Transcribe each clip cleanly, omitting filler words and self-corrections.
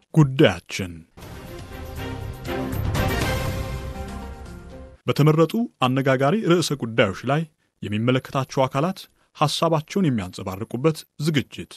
ጉዳያችን በተመረጡ አነጋጋሪ ርዕሰ ጉዳዮች ላይ የሚመለከታቸው አካላት ሐሳባቸውን የሚያንጸባርቁበት ዝግጅት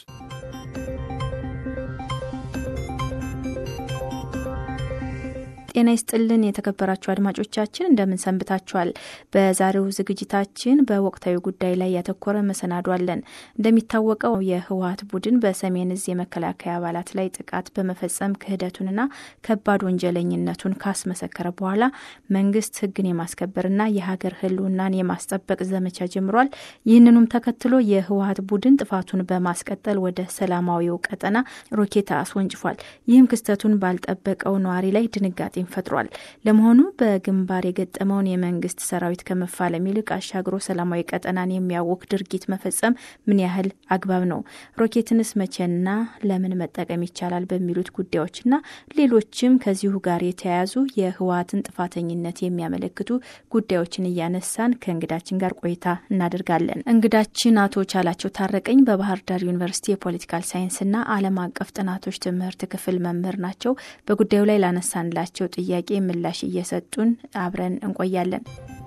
ጤና ይስጥልን የተከበራችሁ አድማጮቻችን እንደምን ሰንብታችኋል? በዛሬው ዝግጅታችን በወቅታዊ ጉዳይ ላይ ያተኮረ መሰናዶ አለን። እንደሚታወቀው የህወሓት ቡድን በሰሜን እዝ የመከላከያ አባላት ላይ ጥቃት በመፈጸም ክህደቱንና ከባድ ወንጀለኝነቱን ካስመሰከረ በኋላ መንግስት ህግን የማስከበርና የሀገር ህልውናን የማስጠበቅ ዘመቻ ጀምሯል። ይህንኑም ተከትሎ የህወሓት ቡድን ጥፋቱን በማስቀጠል ወደ ሰላማዊው ቀጠና ሮኬት አስወንጭፏል። ይህም ክስተቱን ባልጠበቀው ነዋሪ ላይ ድንጋጤ ፈጥሯል። ለመሆኑ በግንባር የገጠመውን የመንግስት ሰራዊት ከመፋለም ይልቅ አሻግሮ ሰላማዊ ቀጠናን የሚያውክ ድርጊት መፈጸም ምን ያህል አግባብ ነው? ሮኬትንስ መቼና ለምን መጠቀም ይቻላል? በሚሉት ጉዳዮችና ሌሎችም ከዚሁ ጋር የተያያዙ የህወሓትን ጥፋተኝነት የሚያመለክቱ ጉዳዮችን እያነሳን ከእንግዳችን ጋር ቆይታ እናደርጋለን። እንግዳችን አቶ ቻላቸው ታረቀኝ በባህር ዳር ዩኒቨርሲቲ የፖለቲካል ሳይንስና ዓለም አቀፍ ጥናቶች ትምህርት ክፍል መምህር ናቸው። በጉዳዩ ላይ ላነሳንላቸው ጥያቄ ምላሽ እየሰጡን አብረን እንቆያለን።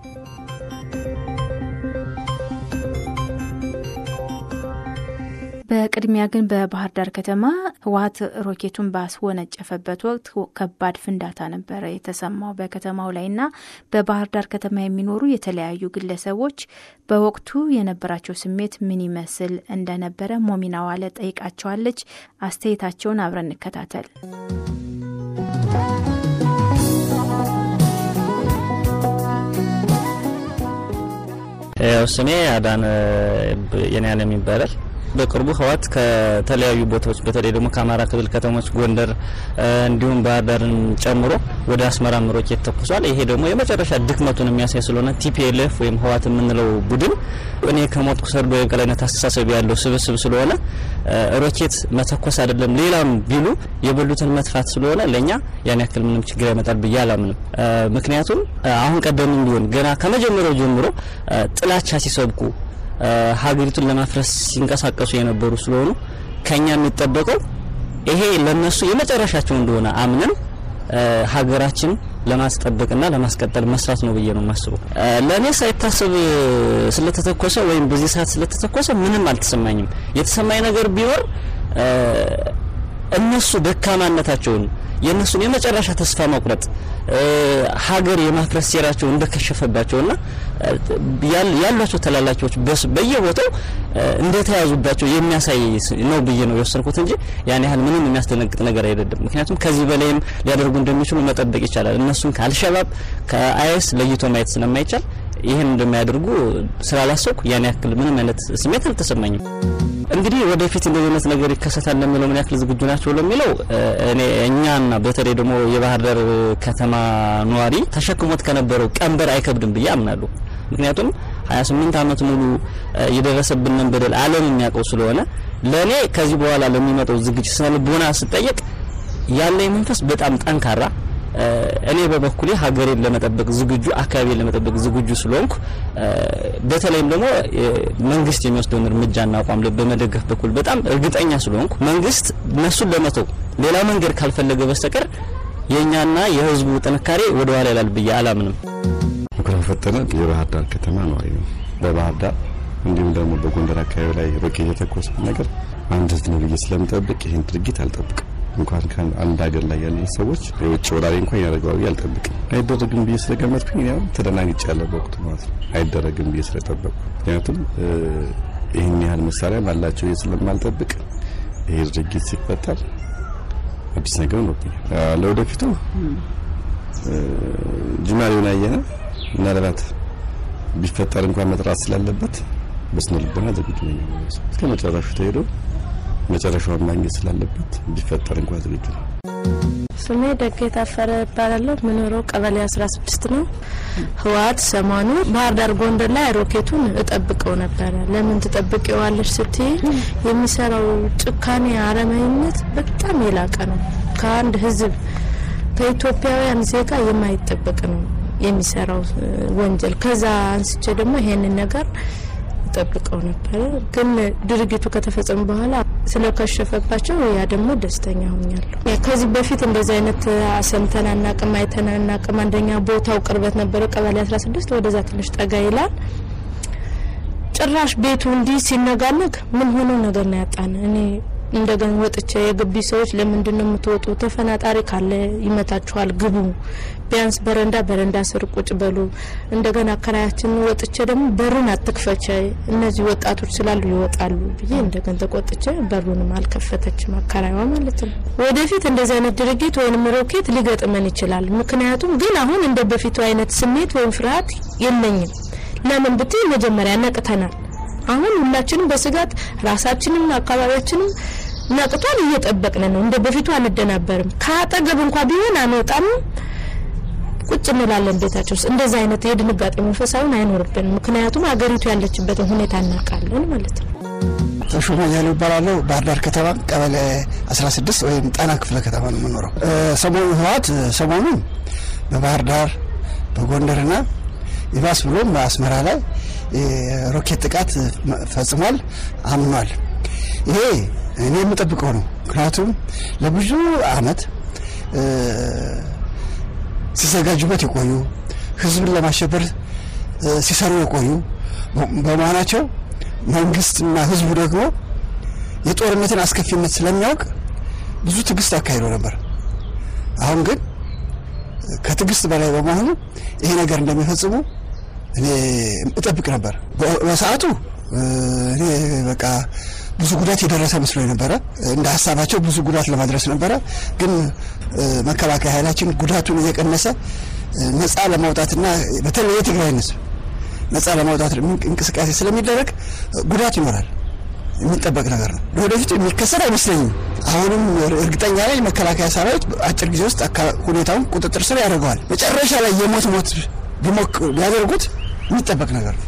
በቅድሚያ ግን በባህር ዳር ከተማ ህወሓት ሮኬቱን ባስወነጨፈበት ወቅት ከባድ ፍንዳታ ነበር የተሰማው በከተማው ላይና በባህር ዳር ከተማ የሚኖሩ የተለያዩ ግለሰቦች በወቅቱ የነበራቸው ስሜት ምን ይመስል እንደነበረ ሞሚና ዋለ ጠይቃቸዋለች። አስተያየታቸውን አብረን እንከታተል። ስሜ አዳን የኔያለም ይባላል። በቅርቡ ህወሓት ከተለያዩ ቦታዎች በተለይ ደግሞ ከአማራ ክልል ከተሞች ጎንደር እንዲሁም ባህር ዳርን ጨምሮ ወደ አስመራ ሮኬት ተኩሷል። ይሄ ደግሞ የመጨረሻ ድክመቱን የሚያሳይ ስለሆነ ቲፒኤልኤፍ ወይም ህወሓት የምንለው ቡድን እኔ ከሞትኩ ሰርዶ የቀላይነት አስተሳሰብ ያለው ስብስብ ስለሆነ ሮኬት መተኮስ አይደለም ሌላም ቢሉ የበሉትን መጥፋት ስለሆነ ለኛ ያን ያክል ምንም ችግር ያመጣል ብዬ አላምንም። ምክንያቱም አሁን ቀደምም ቢሆን ገና ከመጀመሪያው ጀምሮ ጥላቻ ሲሰብኩ ሀገሪቱን ለማፍረስ ሲንቀሳቀሱ የነበሩ ስለሆኑ ከኛ የሚጠበቀው ይሄ ለነሱ የመጨረሻቸው እንደሆነ አምነን ሀገራችን ለማስጠበቅና ለማስቀጠል መስራት ነው ብዬ ነው የማስበው። ለኔ ሳይታሰብ ስለተተኮሰ ወይም በዚህ ሰዓት ስለተተኮሰ ምንም አልተሰማኝም። የተሰማኝ ነገር ቢኖር እነሱ ደካማነታቸውን የነሱን የመጨረሻ ተስፋ መቁረጥ ሀገር የማፍረስ ሴራቸው እንደከሸፈባቸውና ያሏቸው ተላላኪዎች በየቦታው እንደተያዙባቸው የሚያሳይ ነው ብዬ ነው የወሰንኩት እንጂ ያን ያህል ምንም የሚያስደነግጥ ነገር አይደለም። ምክንያቱም ከዚህ በላይም ሊያደርጉ እንደሚችሉ መጠበቅ ይቻላል። እነሱን ከአልሸባብ ከአይኤስ ለይቶ ማየት ስለማይቻል ይሄን እንደማያደርጉ ስላላሰብኩ ያን ያክል ምንም አይነት ስሜት አልተሰማኝም። እንግዲህ ወደፊት እንደዚህ ነገር ይከሰታል ለሚለው ምን ያክል ዝግጁ ናቸው ለሚለው እኛና በተለይ ደግሞ የባህር ዳር ከተማ ነዋሪ ተሸክሞት ከነበረው ቀንበር አይከብድም ብዬ አምናለሁ። ምክንያቱም 28 አመት ሙሉ የደረሰብንን በደል ዓለም የሚያውቀው ስለሆነ ለኔ ከዚህ በኋላ ለሚመጣው ዝግጅት ስለልቦና ስጠየቅ ያለኝ መንፈስ በጣም ጠንካራ እኔ በበኩሌ ሀገሬን ለመጠበቅ ዝግጁ አካባቢን ለመጠበቅ ዝግጁ ስለሆንኩ በተለይም ደግሞ መንግስት የሚወስደውን እርምጃና አቋም በመደገፍ በኩል በጣም እርግጠኛ ስለሆንኩ መንግስት እነሱን ለመተው ሌላ መንገድ ካልፈለገ በስተቀር የኛና የህዝቡ ጥንካሬ ወደ ኋላ ይላል ብዬ አላምንም። ፈተነ የባህር ዳር ከተማ ነው አይደል? በባህር ዳር እንዲሁም ደግሞ በጎንደር አካባቢ ላይ ሮኬት የተኮሰ ነገር አንድ ነው ብዬ ስለምጠብቅ ይሄን ድርጊት አልጠብቅም። እንኳን አንድ ሀገር ላይ ያሉ ሰዎች የውጭ ወራሪ እንኳን ያደርጋሉ ያልጠብቅም። አይደረግም ብዬ ስለገመትኩኝ ያው ተደናግጫለሁ በወቅቱ ማለት ነው። አይደረግም ብዬ ስለጠበቅኩ ምክንያቱም ይሄን ያህል መሳሪያ ባላቸው ስለማልጠብቅ ይሄ ድርጊት ሲፈጠር አዲስ ነገር ነው። ለወደፊቱ ጅማሬውን አየነ ምናልባት ቢፈጠር እንኳን መጥራት ስላለበት በስነ ልቦና ዝግጁ ነኝ። እስከ መጨረሻው ተሄዶ መጨረሻውን ማግኘት ስላለበት ቢፈጠር እንኳን ዝግጁ ነኝ። ስሜ ደጌታ ፈረ ይባላል። ምኖረው ቀበሌ 16 ነው። ህወሓት ሰሞኑ ባህር ዳር ጎንደር ላይ ሮኬቱን እጠብቀው ነበር። ለምን ተጠብቀዋለሽ ስትይ የሚሰራው ጭካኔ አረመኝነት በጣም የላቀ ነው። ከአንድ ህዝብ ከኢትዮጵያውያን ዜጋ የማይጠበቅ ነው የሚሰራው ወንጀል። ከዛ አንስቼ ደግሞ ይሄንን ነገር ጠብቀው ነበር። ግን ድርጊቱ ከተፈጸመ በኋላ ስለከሸፈባቸው ያ ደግሞ ደስተኛ ሆኛለሁ። ከዚህ በፊት እንደዚህ አይነት ሰምተን አናቅም አይተን አናቅም። አንደኛ ቦታው ቅርበት ነበር፣ ቀበሌ 16 ወደዛ ትንሽ ጠጋ ይላል። ጭራሽ ቤቱ እንዲህ ሲነጋነግ ምን ሆኖ ነገር ነው ያጣን። እኔ እንደገና ወጥቼ የግቢ ሰዎች ለምንድን ነው የምትወጡ? ተፈናጣሪ ካለ ይመታችኋል፣ ግቡ፣ ቢያንስ በረንዳ ስር ቁጭ በሉ። እንደገና አከራያችን ወጥቼ ደግሞ በሩን አትክፈች፣ እነዚህ ወጣቶች ስላሉ ይወጣሉ ብዬ እንደገና ተቆጥቼ በሩንም አልከፈተችም አከራይዋ ማለት ነው። ወደፊት እንደዚህ አይነት ድርጊት ወይንም ሮኬት ሊገጥመን ይችላል። ምክንያቱም ግን አሁን እንደ በፊቱ አይነት ስሜት ወይም ፍርሃት የለኝም። ለምን ብትይ መጀመሪያ ነቅተናል። አሁን ሁላችንም በስጋት ራሳችንም አካባቢያችንም ነቅቷል፣ እየጠበቅን ነው። እንደ በፊቱ አንደናበርም። ካጠገብ እንኳን ቢሆን አንወጣም፣ ቁጭ እንላለን ቤታችን ውስጥ። እንደዛ አይነት የድንጋጤ መንፈሳውን አይኖርብን፣ ምክንያቱም አገሪቱ ያለችበትን ሁኔታ እናውቃለን ማለት ነው። ተሾመ ያለው ይባላል። ባህር ዳር ከተማ ቀበሌ 16 ወይም ጣና ክፍለ ከተማ ነው የምኖረው። ሰሞኑን ህወሓት ሰሞኑን በባህር ዳር በጎንደርና ይባስ ብሎም በአስመራ ላይ ሮኬት ጥቃት ፈጽሟል፣ አምኗል። ይሄ እኔ የምጠብቀው ነው። ምክንያቱም ለብዙ አመት ሲዘጋጁበት የቆዩ ህዝብን ለማሸበር ሲሰሩ የቆዩ በመሆናቸው መንግስትና ህዝቡ ደግሞ የጦርነትን አስከፊነት ስለሚያውቅ ብዙ ትግስት አካሂዶ ነበር። አሁን ግን ከትግስት በላይ በመሆኑ ይሄ ነገር እንደሚፈጽሙ እኔ እጠብቅ ነበር። በሰዓቱ እኔ በቃ ብዙ ጉዳት የደረሰ መስሎኝ ነበር። እንደ ሐሳባቸው ብዙ ጉዳት ለማድረስ ነበር። ግን መከላከያ ኃይላችን ጉዳቱን እየቀነሰ ነፃ ለማውጣትና በተለይ የትግራይ ህዝብ ነፃ ለማውጣት እንቅስቃሴ ስለሚደረግ ጉዳት ይኖራል፣ የሚጠበቅ ነገር ነው። ወደፊት የሚከሰት አይመስለኝም። አሁንም እርግጠኛ ነኝ መከላከያ ሰራዊት አጭር ጊዜ ውስጥ ሁኔታውን ቁጥጥር ስር ያደርገዋል። መጨረሻ ላይ የሞት ቢያደርጉት የሚጠበቅ ነገር ነው።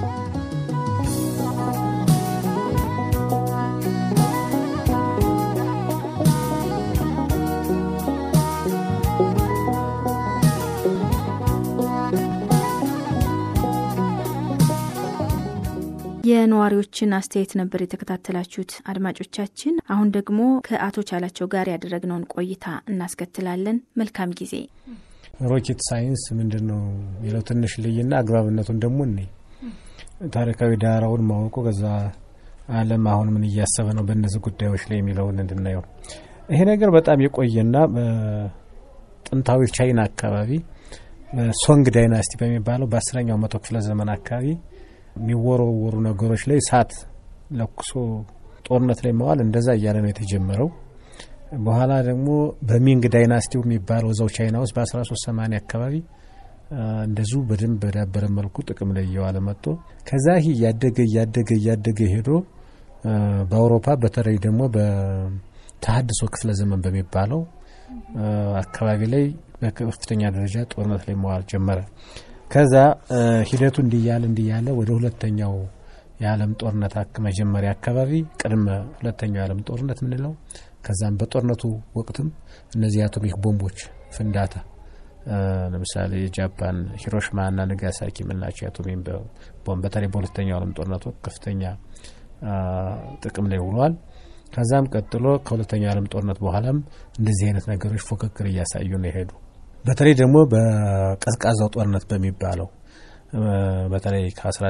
የነዋሪዎችን አስተያየት ነበር የተከታተላችሁት አድማጮቻችን። አሁን ደግሞ ከአቶ ቻላቸው ጋር ያደረግነውን ቆይታ እናስከትላለን። መልካም ጊዜ። ሮኬት ሳይንስ ምንድነው የሚለው ትንሽ ልይና አግባብነቱን ደግሞ እኔ ታሪካዊ ዳራውን ማወቁ ከዛ ዓለም አሁን ምን እያሰበ ነው በእነዚህ ጉዳዮች ላይ የሚለውን እንድናየው። ይሄ ነገር በጣም የቆየና ጥንታዊ ቻይና አካባቢ ሶንግ ዳይናስቲ በሚባለው በ10ኛው መቶ ክፍለ ዘመን አካባቢ የሚወረወሩ ነገሮች ላይ እሳት ለኩሶ ጦርነት ላይ መዋል እንደዛ እያለ ነው የተጀመረው። በኋላ ደግሞ በሚንግ ዳይናስቲው የሚባለው እዛው ቻይና ውስጥ በ1380 አካባቢ እንደዚሁ በደንብ በዳበረ መልኩ ጥቅም ላይ እየዋለ መጥቶ ከዛ እያደገ ሄዶ በአውሮፓ በተለይ ደግሞ በተሐድሶ ክፍለ ዘመን በሚባለው አካባቢ ላይ በከፍተኛ ደረጃ ጦርነት ላይ መዋል ጀመረ። ከዛ ሂደቱ እንዲያለ ወደ ሁለተኛው የዓለም ጦርነት መጀመሪያ አካባቢ ቅድመ ሁለተኛው የዓለም ጦርነት ምንለው ከዛም በጦርነቱ ወቅትም እነዚህ አቶሚክ ቦምቦች ፍንዳታ ለምሳሌ ጃፓን ሂሮሺማ እና ናጋሳኪ ምንላቸው አቶሚክ ቦምብ በተለይ በሁለተኛው የዓለም ጦርነት ወቅት ከፍተኛ ጥቅም ላይ ውሏል። ከዛም ቀጥሎ ከሁለተኛው የዓለም ጦርነት በኋላም እንደዚህ አይነት ነገሮች ፉክክር እያሳዩ ነው ይሄዱ። በተለይ ደግሞ በቀዝቃዛው ጦርነት በሚባለው በተለይ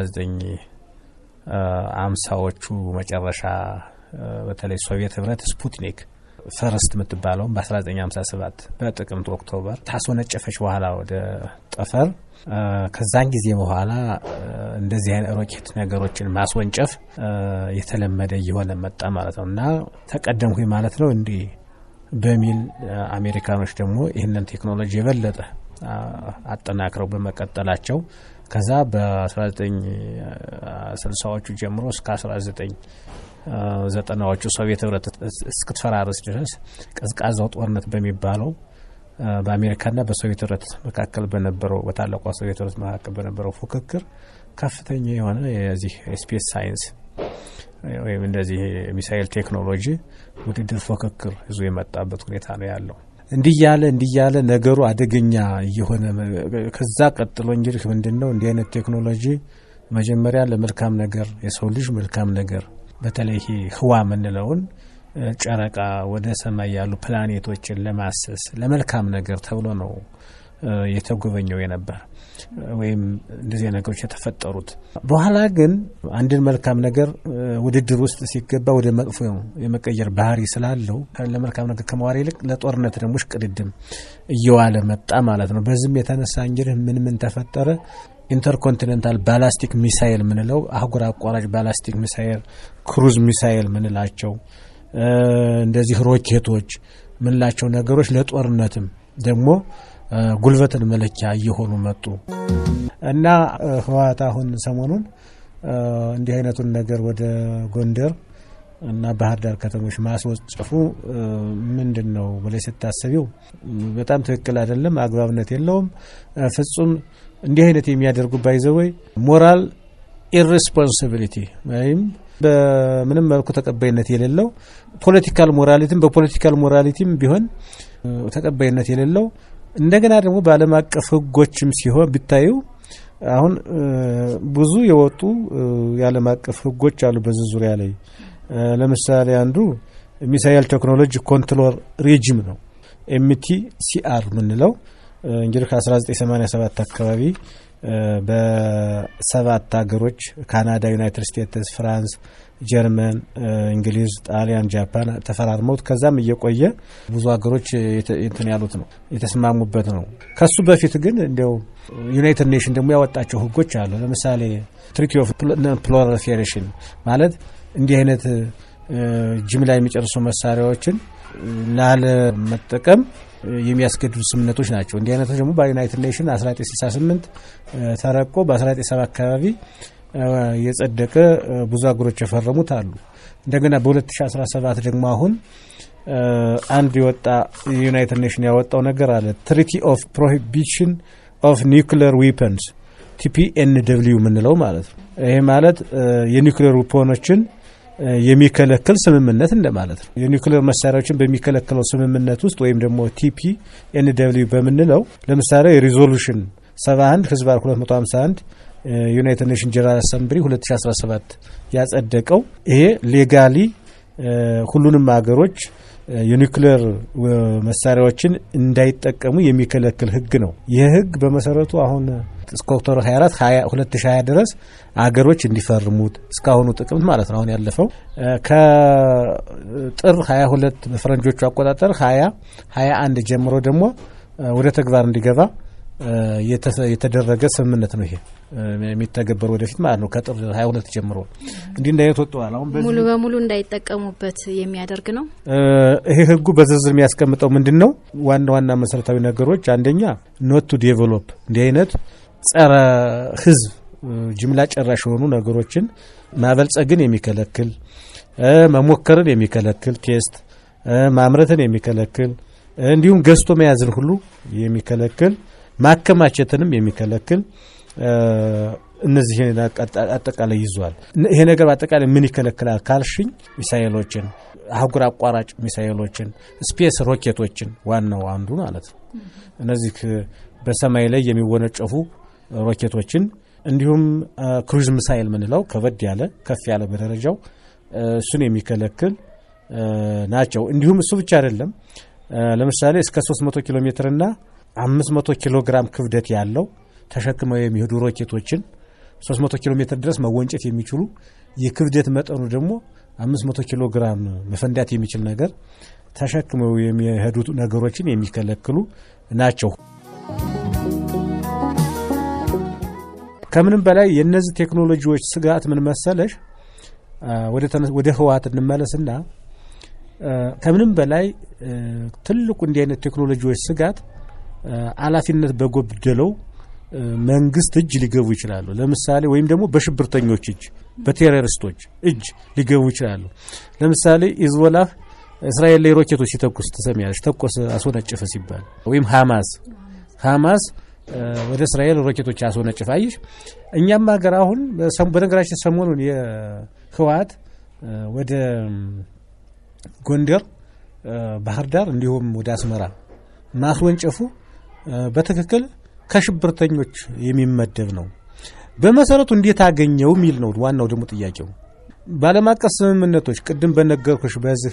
ከ1950ዎቹ መጨረሻ በተለይ ሶቪየት ህብረት ስፑትኒክ ፈርስት የምትባለው በ1957 በጥቅምት ኦክቶበር ታስወነጨፈች በኋላ ወደ ጠፈር። ከዛን ጊዜ በኋላ እንደዚህ አይነት ሮኬት ነገሮችን ማስወንጨፍ የተለመደ እየሆነ መጣ ማለት ነውና ተቀደምኩኝ ማለት ነው እንዴ በሚል አሜሪካኖች ደግሞ ይህንን ቴክኖሎጂ የበለጠ አጠናክረው በመቀጠላቸው ከዛ በ1960ዎቹ ጀምሮ እስከ 1990ዎቹ ሶቪየት ህብረት እስክትፈራረስ ድረስ ቀዝቃዛው ጦርነት በሚባለው በአሜሪካና በሶቪየት ህብረት መካከል በነበረው በታላቋ ሶቪየት ህብረት መካከል በነበረው ፉክክር ከፍተኛ የሆነ የዚህ ስፔስ ሳይንስ ወይም እንደዚህ ሚሳኤል ቴክኖሎጂ ውድድር ፉክክር ይዞ የመጣበት ሁኔታ ነው ያለው። እንዲያለ ነገሩ አደገኛ የሆነ ከዛ ቀጥሎ እንግዲህ ምንድነው እንዲህ አይነት ቴክኖሎጂ መጀመሪያ ለመልካም ነገር የሰው ልጅ መልካም ነገር በተለይ ህዋ ምንለውን ጨረቃ ወደ ሰማይ ያሉ ፕላኔቶችን ለማሰስ ለመልካም ነገር ተብሎ ነው የተጎበኘው የነበር ወይም እንደዚህ ነገሮች የተፈጠሩት። በኋላ ግን አንድን መልካም ነገር ውድድር ውስጥ ሲገባ ወደ መጥፎ የመቀየር ባህሪ ስላለው ለመልካም ነገር ከመዋል ይልቅ ለጦርነት ደግሞ ሽቅድድም እየዋለ መጣ ማለት ነው። በዚህም የተነሳ እንግዲህ ምን ተፈጠረ? ኢንተርኮንቲኔንታል ባላስቲክ ሚሳይል ምንለው አህጉር አቋራጭ ባላስቲክ ሚሳይል፣ ክሩዝ ሚሳይል ምንላቸው እንደዚህ ሮኬቶች ምንላቸው ነገሮች ለጦርነትም ደግሞ ጉልበትን መለኪያ እየሆኑ መጡ እና ህወሓት አሁን ሰሞኑን እንዲህ አይነቱን ነገር ወደ ጎንደር እና ባህር ዳር ከተሞች ማስወጨፉ ምንድነው ብለሽ ስታስቢው በጣም ትክክል አይደለም፣ አግባብነት የለውም። ፍጹም እንዲህ አይነት የሚያደርጉ ባይዘወይ ሞራል ኢሬስፖንሲቢሊቲ ወይም በምንም መልኩ ተቀባይነት የሌለው ፖለቲካል ሞራሊቲም በፖለቲካል ሞራሊቲም ቢሆን ተቀባይነት የሌለው እንደገና ደግሞ በዓለም አቀፍ ህጎችም ሲሆን ቢታዩ አሁን ብዙ የወጡ የዓለም አቀፍ ህጎች አሉ በዚህ ዙሪያ ላይ። ለምሳሌ አንዱ ሚሳይል ቴክኖሎጂ ኮንትሮል ሬጂም ነው MTCR ምንለው እንግዲህ ከ1987 አካባቢ በሰባት ሀገሮች ካናዳ፣ ዩናይትድ ስቴትስ፣ ፍራንስ፣ ጀርመን፣ እንግሊዝ፣ ጣሊያን፣ ጃፓን ተፈራርመውት ከዛም እየቆየ ብዙ ሀገሮች እንትን ያሉት ነው የተስማሙበት ነው። ከሱ በፊት ግን እንደው ዩናይትድ ኔሽን ደግሞ ያወጣቸው ህጎች አሉ። ለምሳሌ ትሪቲ ኦፍ ፕሮሊፌሬሽን ማለት እንዲህ አይነት ጅምላ የሚጨርሱ መሳሪያዎችን ላለ መጠቀም የሚያስገድዱ ስምምነቶች ናቸው። እንዲህ አይነት ደግሞ በዩናይትድ ኔሽን 1968 ተረቆ በ1970 አካባቢ የጸደቀ ብዙ አገሮች የፈረሙት አሉ። እንደገና በ2017 ደግሞ አሁን አንድ የወጣ ዩናይትድ ኔሽን ያወጣው ነገር አለ ትሪቲ ኦፍ ፕሮሂቢሽን ኦፍ ኒውክሊየር ዌፐንስ TPNW ምንለው ማለት ነው። ይሄ ማለት የኒውክሊየር ዌፐኖችን የሚከለክል ስምምነት እንደማለት ነው። የኒውክሊየር መሳሪያዎችን በሚከለክለው ስምምነት ውስጥ ወይም ደግሞ TPNW በመንለው ለምሳሌ ሪዞሉሽን 71/251 ዩናይትድ ኔሽን ጀነራል አሰምብሊ 2017 ያጸደቀው ይሄ ሌጋሊ ሁሉንም ሀገሮች የኒውክሊየር መሳሪያዎችን እንዳይጠቀሙ የሚከለክል ህግ ነው። ይህ ህግ በመሰረቱ አሁን እስከ ኦክቶበር 24 2020 ድረስ አገሮች እንዲፈርሙት እስካሁኑ ጥቅምት ማለት ነው አሁን ያለፈው ከጥር 22 በፈረንጆቹ አቆጣጠር 2021 ጀምሮ ደግሞ ወደ ተግባር እንዲገባ የተደረገ ስምምነት ነው። ይሄ የሚተገበር ወደፊት ማለት ነው ከጥር 22 ጀምሮ እንዲህ እንዳይነት ወጥቷል። አሁን ሙሉ በሙሉ እንዳይጠቀሙበት የሚያደርግ ነው። ይሄ ህጉ በዝርዝር የሚያስቀምጠው ምንድነው? ዋና መሰረታዊ ነገሮች አንደኛ ኖት ቱ ዴቨሎፕ እንዲህ አይነት ጸረ ህዝብ ጅምላ ጨራሽ የሆኑ ነገሮችን ማበልጸግን የሚከለክል መሞከርን የሚከለክል ቴስት ማምረትን የሚከለክል እንዲሁም ገዝቶ መያዝን ሁሉ የሚከለክል ማከማቸትንም የሚከለክል እነዚህ አጠቃላይ ይዟል። ይሄ ነገር አጠቃላይ ምን ይከለክላል ካልሽኝ ሚሳኤሎችን፣ አህጉር አቋራጭ ሚሳኤሎችን፣ ስፔስ ሮኬቶችን ዋናው አንዱ ማለት ነው። እነዚህ በሰማይ ላይ የሚወነጨፉ ሮኬቶችን እንዲሁም ክሩዝ ሚሳይል ምንለው ከበድ ያለ ከፍ ያለ በደረጃው እሱን የሚከለክል ናቸው። እንዲሁም እሱ ብቻ አይደለም። ለምሳሌ እስከ 300 ኪሎ ሜትር እና 500 ኪሎ ግራም ክብደት ያለው ተሸክመው የሚሄዱ ሮኬቶችን 300 ኪሎ ሜትር ድረስ መወንጨፍ የሚችሉ የክብደት መጠኑ ደግሞ 500 ኪሎ ግራም መፈንዳት የሚችል ነገር ተሸክመው የሚሄዱ ነገሮችን የሚከለክሉ ናቸው። ከምንም በላይ የነዚህ ቴክኖሎጂዎች ስጋት ምን መሰለሽ? ወደ ህወሓት እንመለስና ከምንም በላይ ትልቁ እንዲህ አይነት ቴክኖሎጂዎች ስጋት አላፊነት በጎደለው መንግስት እጅ ሊገቡ ይችላሉ። ለምሳሌ ወይም ደግሞ በሽብርተኞች እጅ በቴሮሪስቶች እጅ ሊገቡ ይችላሉ። ለምሳሌ ሂዝቦላህ እስራኤል ላይ ሮኬቶች ሲተኩስ ተሰሚያለሽ፣ ተኮስ አስወነጨፈ ሲባል ወይም ሐማስ ወደ እስራኤል ሮኬቶች አስወነጨፈ። አይሽ እኛም ሀገር አሁን በነገራችን ሰሞኑን የህወሓት ወደ ጎንደር፣ ባህር ዳር እንዲሁም ወደ አስመራ ማስወንጨፉ በትክክል ከሽብርተኞች የሚመደብ ነው። በመሰረቱ እንዴት አገኘው የሚል ነው ዋናው ደግሞ ጥያቄው። ባለም አቀፍ ስምምነቶች ቅድም በነገርኩሽ በዚህ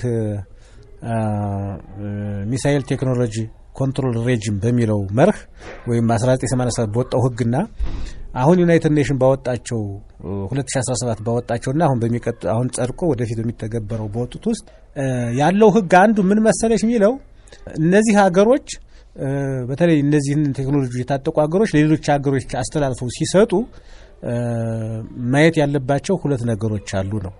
ሚሳኤል ቴክኖሎጂ ኮንትሮል ሬጂም በሚለው መርህ ወይም 1987 በወጣው ህግና አሁን ዩናይትድ ኔሽን ባወጣቸው 2017 ባወጣቸውና አሁን ጸድቆ ወደፊት በሚተገበረው በወጡት ውስጥ ያለው ህግ አንዱ ምን መሰለሽ የሚለው እነዚህ ሀገሮች በተለይ እነዚህን ቴክኖሎጂ የታጠቁ ሀገሮች ለሌሎች ሀገሮች አስተላልፈው ሲሰጡ ማየት ያለባቸው ሁለት ነገሮች አሉ ነው።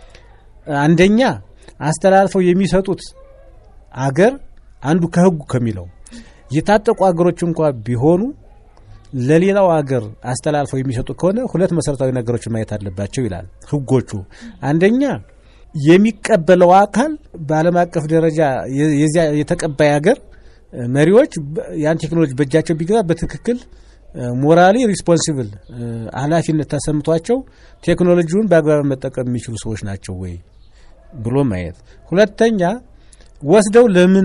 አንደኛ አስተላልፈው የሚሰጡት አገር አንዱ ከህጉ ከሚለው የታጠቁ ሀገሮች እንኳን ቢሆኑ ለሌላው ሀገር አስተላልፈው የሚሰጡ ከሆነ ሁለት መሰረታዊ ነገሮችን ማየት አለባቸው ይላል ህጎቹ። አንደኛ የሚቀበለው አካል በዓለም አቀፍ ደረጃ የዚያ የተቀባይ ሀገር መሪዎች ያን ቴክኖሎጂ በእጃቸው ቢገባ በትክክል ሞራሊ ሪስፖንሲብል ኃላፊነት ተሰምቷቸው ቴክኖሎጂውን በአግባብ መጠቀም የሚችሉ ሰዎች ናቸው ወይ ብሎ ማየት። ሁለተኛ ወስደው ለምን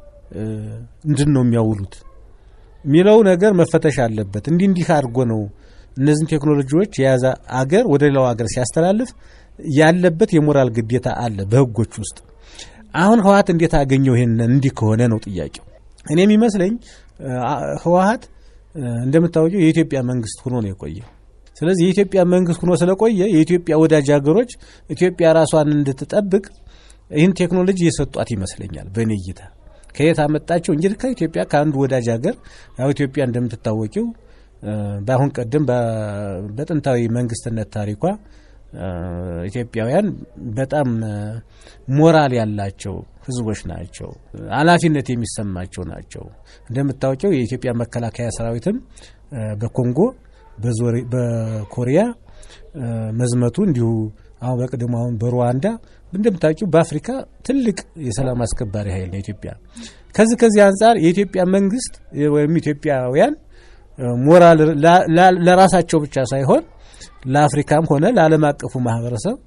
እንድነው የሚያውሉት ሚለው ነገር መፈተሽ አለበት። እንዲህ አድርጎ ነው እነዚህ ቴክኖሎጂዎች የያዘ አገር ወደ ሌላው አገር ሲያስተላልፍ ያለበት የሞራል ግዴታ አለ በህጎች ውስጥ። አሁን ህወሓት እንዴት አገኘው ይሄን እንዲህ ከሆነ ነው ጥያቄው። እኔ የሚመስለኝ ህወሓት እንደምታውቁው የኢትዮጵያ መንግስት ሆኖ ነው የቆየው። ስለዚህ የኢትዮጵያ መንግስት ሆኖ ስለቆየ የኢትዮጵያ ወዳጅ ሀገሮች ኢትዮጵያ ራሷን እንድትጠብቅ ይህን ቴክኖሎጂ የሰጧት ይመስለኛል በእኔ እይታ። ከየት አመጣቸው? እንግዲህ ከኢትዮጵያ ከአንዱ ወዳጅ ሀገር ያው ኢትዮጵያ እንደምትታወቂው በአሁን ቀደም በጥንታዊ መንግስትነት ታሪኳ ኢትዮጵያውያን በጣም ሞራል ያላቸው ህዝቦች ናቸው፣ ኃላፊነት የሚሰማቸው ናቸው። እንደምታውቂው የኢትዮጵያ መከላከያ ሰራዊትም በኮንጎ በኮሪያ መዝመቱ እንዲሁ አሁን በቅድሙ አሁን በሩዋንዳ እንደምታውቂው በአፍሪካ ትልቅ የሰላም አስከባሪ ኃይል ነው ኢትዮጵያ። ከዚህ አንፃር የኢትዮጵያ መንግስት ወይም ኢትዮጵያውያን ሞራል ለራሳቸው ብቻ ሳይሆን ለአፍሪካም ሆነ ለዓለም አቀፉ ማህበረሰብ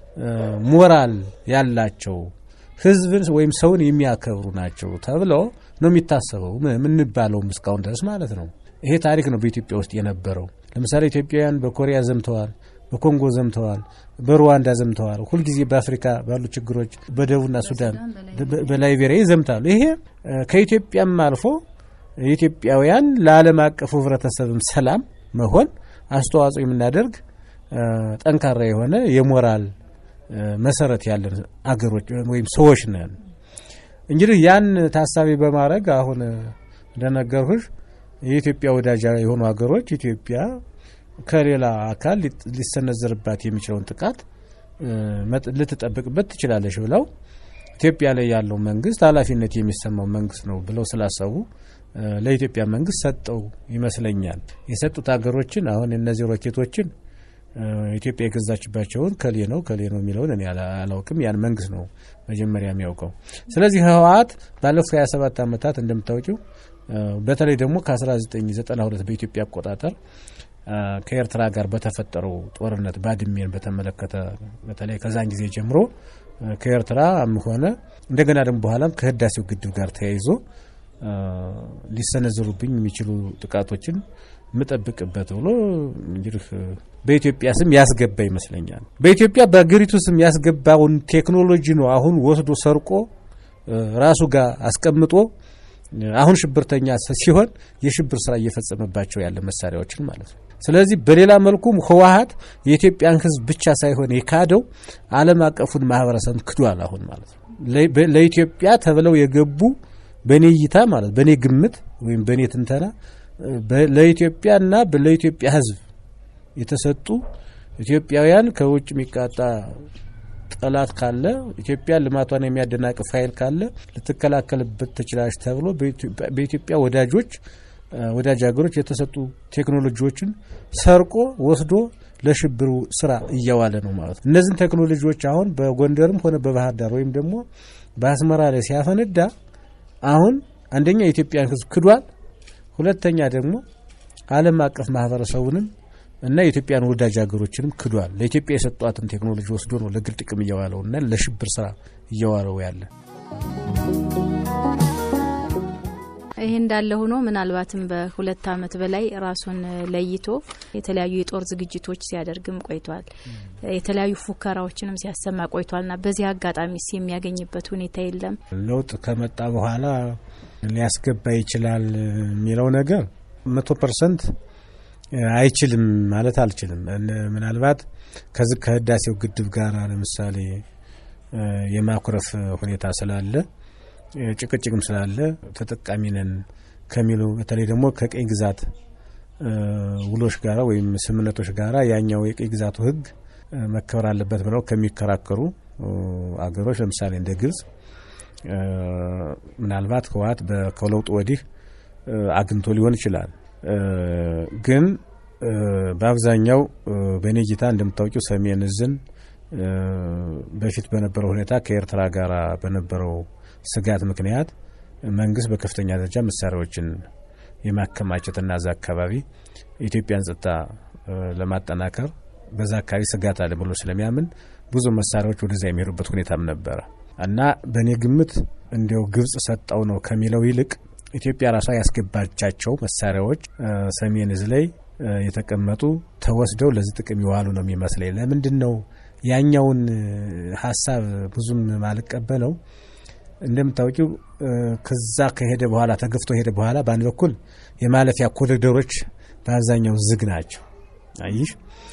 ሞራል ያላቸው ህዝብን ወይም ሰውን የሚያከብሩ ናቸው ተብሎ ነው የሚታሰበው ምንባለው እስካሁን ድረስ ማለት ነው። ይሄ ታሪክ ነው በኢትዮጵያ ውስጥ የነበረው። ለምሳሌ ኢትዮጵያውያን በኮሪያ ዘምተዋል፣ በኮንጎ ዘምተዋል፣ በሩዋንዳ ዘምተዋል። ሁልጊዜ በአፍሪካ ባሉ ችግሮች በደቡብና ሱዳን በላይቤሪያ ይዘምታሉ። ይሄ ከኢትዮጵያም አልፎ የኢትዮጵያውያን ለዓለም አቀፉ ህብረተሰብም ሰላም መሆን አስተዋጽኦ የምናደርግ ጠንካራ የሆነ የሞራል መሰረት ያለን አገሮች ወይም ሰዎች ነን። እንግዲህ ያን ታሳቢ በማድረግ አሁን እንደነገርኩሽ የኢትዮጵያ ወዳጅ የሆኑ አገሮች ኢትዮጵያ ከሌላ አካል ሊሰነዘርባት የሚችለውን ጥቃት ልትጠብቅበት ትችላለች ብለው ኢትዮጵያ ላይ ያለው መንግስት ኃላፊነት የሚሰማው መንግስት ነው ብለው ስላሰቡ ለኢትዮጵያ መንግስት ሰጠው ይመስለኛል። የሰጡት አገሮችን አሁን እነዚህ ሮኬቶችን ኢትዮጵያ የገዛችባቸውን ከሌ ነው የሚለውን እኔ አላውቅም። ያን መንግስት ነው መጀመሪያ የሚያውቀው። ስለዚህ ህወሓት ባለፉት 27 ዓመታት እንደምታውቂው በተለይ ደግሞ ከ1992 በኢትዮጵያ አቆጣጠር ከኤርትራ ጋር በተፈጠረው ጦርነት ባድሜን በተመለከተ በተለይ ከዛን ጊዜ ጀምሮ ከኤርትራ ሆነ እንደገና ደግሞ በኋላም ከህዳሴው ግድብ ጋር ተያይዞ ሊሰነዘሩብኝ የሚችሉ ጥቃቶችን ምጠብቅበት ብሎ እንግዲህ በኢትዮጵያ ስም ያስገባ ይመስለኛል። በኢትዮጵያ በአገሪቱ ስም ያስገባውን ቴክኖሎጂ ነው አሁን ወስዶ ሰርቆ ራሱ ጋር አስቀምጦ አሁን ሽብርተኛ ሲሆን የሽብር ስራ እየፈጸመባቸው ያለ መሳሪያዎችን ማለት ነው። ስለዚህ በሌላ መልኩም ህወሓት የኢትዮጵያን ህዝብ ብቻ ሳይሆን የካደው ዓለም አቀፉን ማህበረሰብ ክዷል አሁን ማለት ነው። ለኢትዮጵያ ተብለው የገቡ በኔ እይታ ማለት በኔ ግምት ወይም በኔ ትንተና ለኢትዮጵያና ለኢትዮጵያ ህዝብ የተሰጡ ኢትዮጵያውያን ከውጭ የሚቃጣ ጠላት ካለ ኢትዮጵያ ልማቷን የሚያደናቅፍ ኃይል ካለ ልትከላከልበት ትችላለች ተብሎ በኢትዮጵያ ወዳጅ ሀገሮች የተሰጡ ቴክኖሎጂዎችን ሰርቆ ወስዶ ለሽብሩ ስራ እያዋለ ነው ማለት ነው። እነዚህ ቴክኖሎጂዎች አሁን በጎንደርም ሆነ በባህር ዳር ወይም ደግሞ በአስመራ ላይ ሲያፈነዳ አሁን አንደኛ የኢትዮጵያን ህዝብ ክዷል፣ ሁለተኛ ደግሞ ዓለም አቀፍ ማህበረሰቡንም እና የኢትዮጵያን ወዳጅ ሀገሮችንም ክዷል። ለኢትዮጵያ የሰጧትን ቴክኖሎጂ ወስዶ ነው ለግል ጥቅም እያዋለውና ለሽብር ስራ እያዋለው ያለ። ይሄ እንዳለ ሆኖ ምናልባትም በ2 አመት በላይ ራሱን ለይቶ የተለያዩ የጦር ዝግጅቶች ሲያደርግም ቆይቷል። የተለያዩ ፉከራዎችንም ሲያሰማ ቆይቷልና በዚህ አጋጣሚስ የሚያገኝበት ሁኔታ የለም? ለውጥ ከመጣ በኋላ ሊያስገባ ይችላል የሚለው ነገር 100% አይችልም ማለት አልችልም። ምናልባት ከዚህ ከህዳሴው ግድብ ጋር ለምሳሌ የማኩረፍ ሁኔታ ስላለ ጭቅጭቅም ስላለ ተጠቃሚ ነን ከሚሉ በተለይ ደግሞ ከቀይ ግዛት ውሎች ጋራ ወይም ስምምነቶች ጋራ ያኛው የቀይ ግዛቱ ህግ መከበር አለበት ብለው ከሚከራከሩ አገሮች ለምሳሌ እንደ ግብጽ ምናልባት ህወሓት ከለውጡ ወዲህ አግንቶ ሊሆን ይችላል። ግን በአብዛኛው በኔጂታ እንደምታውቂው ሰሜን እዝን በፊት በነበረው ሁኔታ ከኤርትራ ጋር በነበረው ስጋት ምክንያት መንግስት በከፍተኛ ደረጃ መሳሪያዎችን የማከማቸትና ዛ አካባቢ ኢትዮጵያን ጸጥታ ለማጠናከር በዛ አካባቢ ስጋት አለ ብሎ ስለሚያምን ብዙ መሳሪያዎች ወደዛ የሚሄዱበት ሁኔታም ነበር እና በኔ ግምት እንዲያው ግብጽ ሰጣው ነው ከሚለው ይልቅ ኢትዮጵያ ራሷ ያስገባቻቸው መሳሪያዎች ሰሜን እዝ ላይ የተቀመጡ ተወስደው ለዚህ ጥቅም ይዋሉ ነው የሚመስለኝ። ለምንድነው ያኛውን ሐሳብ ብዙም ማልቀበለው? እንደምታውቂው ከዛ ከሄደ በኋላ ተገፍቶ ሄደ በኋላ በአንድ በኩል የማለፊያ ኮሪዶሮች በአብዛኛው ዝግ ናቸው። አይሽ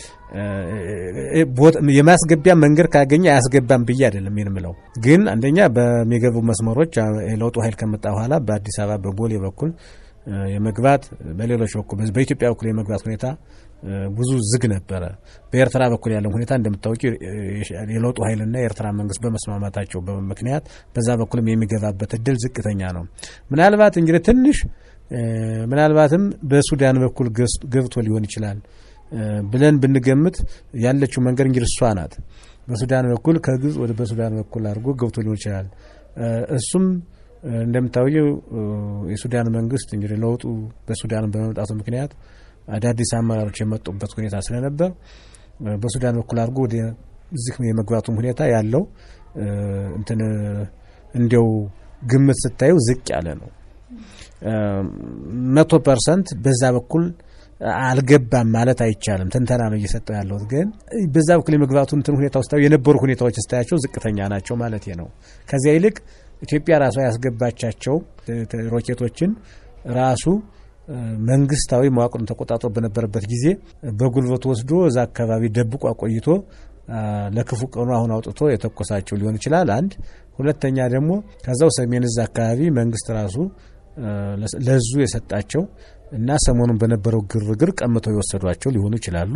የማስገቢያ መንገድ ካገኘ አያስገባም ብዬ አይደለም የምለው። ግን አንደኛ በሚገቡ መስመሮች ለውጡ ኃይል ከመጣ በኋላ በአዲስ አበባ በቦሌ በኩል የመግባት በሌሎች በኩል በኢትዮጵያ በኩል የመግባት ሁኔታ ብዙ ዝግ ነበረ። በኤርትራ በኩል ያለው ሁኔታ እንደምታውቂው የለውጡ ኃይልና የኤርትራ መንግስት በመስማማታቸው በመክንያት በዛ በኩልም የሚገባበት እድል ዝቅተኛ ነው። ምናልባት እንግዲህ ትንሽ ምናልባትም በሱዳን በኩል ገብቶ ሊሆን ይችላል ብለን ብንገምት ያለችው መንገድ እንግዲህ እሷ ናት። በሱዳን በኩል ከግብጽ ወደ በሱዳን በኩል አድርጎ ገብቶ ሊሆን ይችላል። እሱም እንደምታውቂው የሱዳን መንግስት እንግዲህ ለውጡ በሱዳን በመምጣቱ ምክንያት አዳዲስ አመራሮች የመጡበት ሁኔታ ስለነበር በሱዳን በኩል አድርጎ ወደ እዚህ የመግባቱም ሁኔታ ያለው እንትን እንዲያው ግምት ስታዩ ዝቅ ያለ ነው። 100% በዛ በኩል አልገባም ማለት አይቻልም። ተንተና ነው እየሰጠው ያለው። ግን በዛ በኩል የመግባቱ እንትን ሁኔታ ውስጥ የነበሩ ሁኔታዎች ስታያቸው ዝቅተኛ ናቸው ማለት ነው። ከዚያ ይልቅ ኢትዮጵያ ራሷ ያስገባቻቸው ሮኬቶችን ራሱ መንግስታዊ መዋቅሩን ተቆጣጥሮ በነበረበት ጊዜ በጉልበት ወስዶ እዛ አካባቢ ደብቆ አቆይቶ ለክፉ ቀኑ አሁን አውጥቶ የተኮሳቸው ሊሆን ይችላል። አንድ ሁለተኛ ደግሞ ከዛው ሰሜን እዛ አካባቢ መንግስት ራሱ ለዙ የሰጣቸው እና ሰሞኑን በነበረው ግርግር ቀምተው የወሰዷቸው ሊሆኑ ይችላሉ።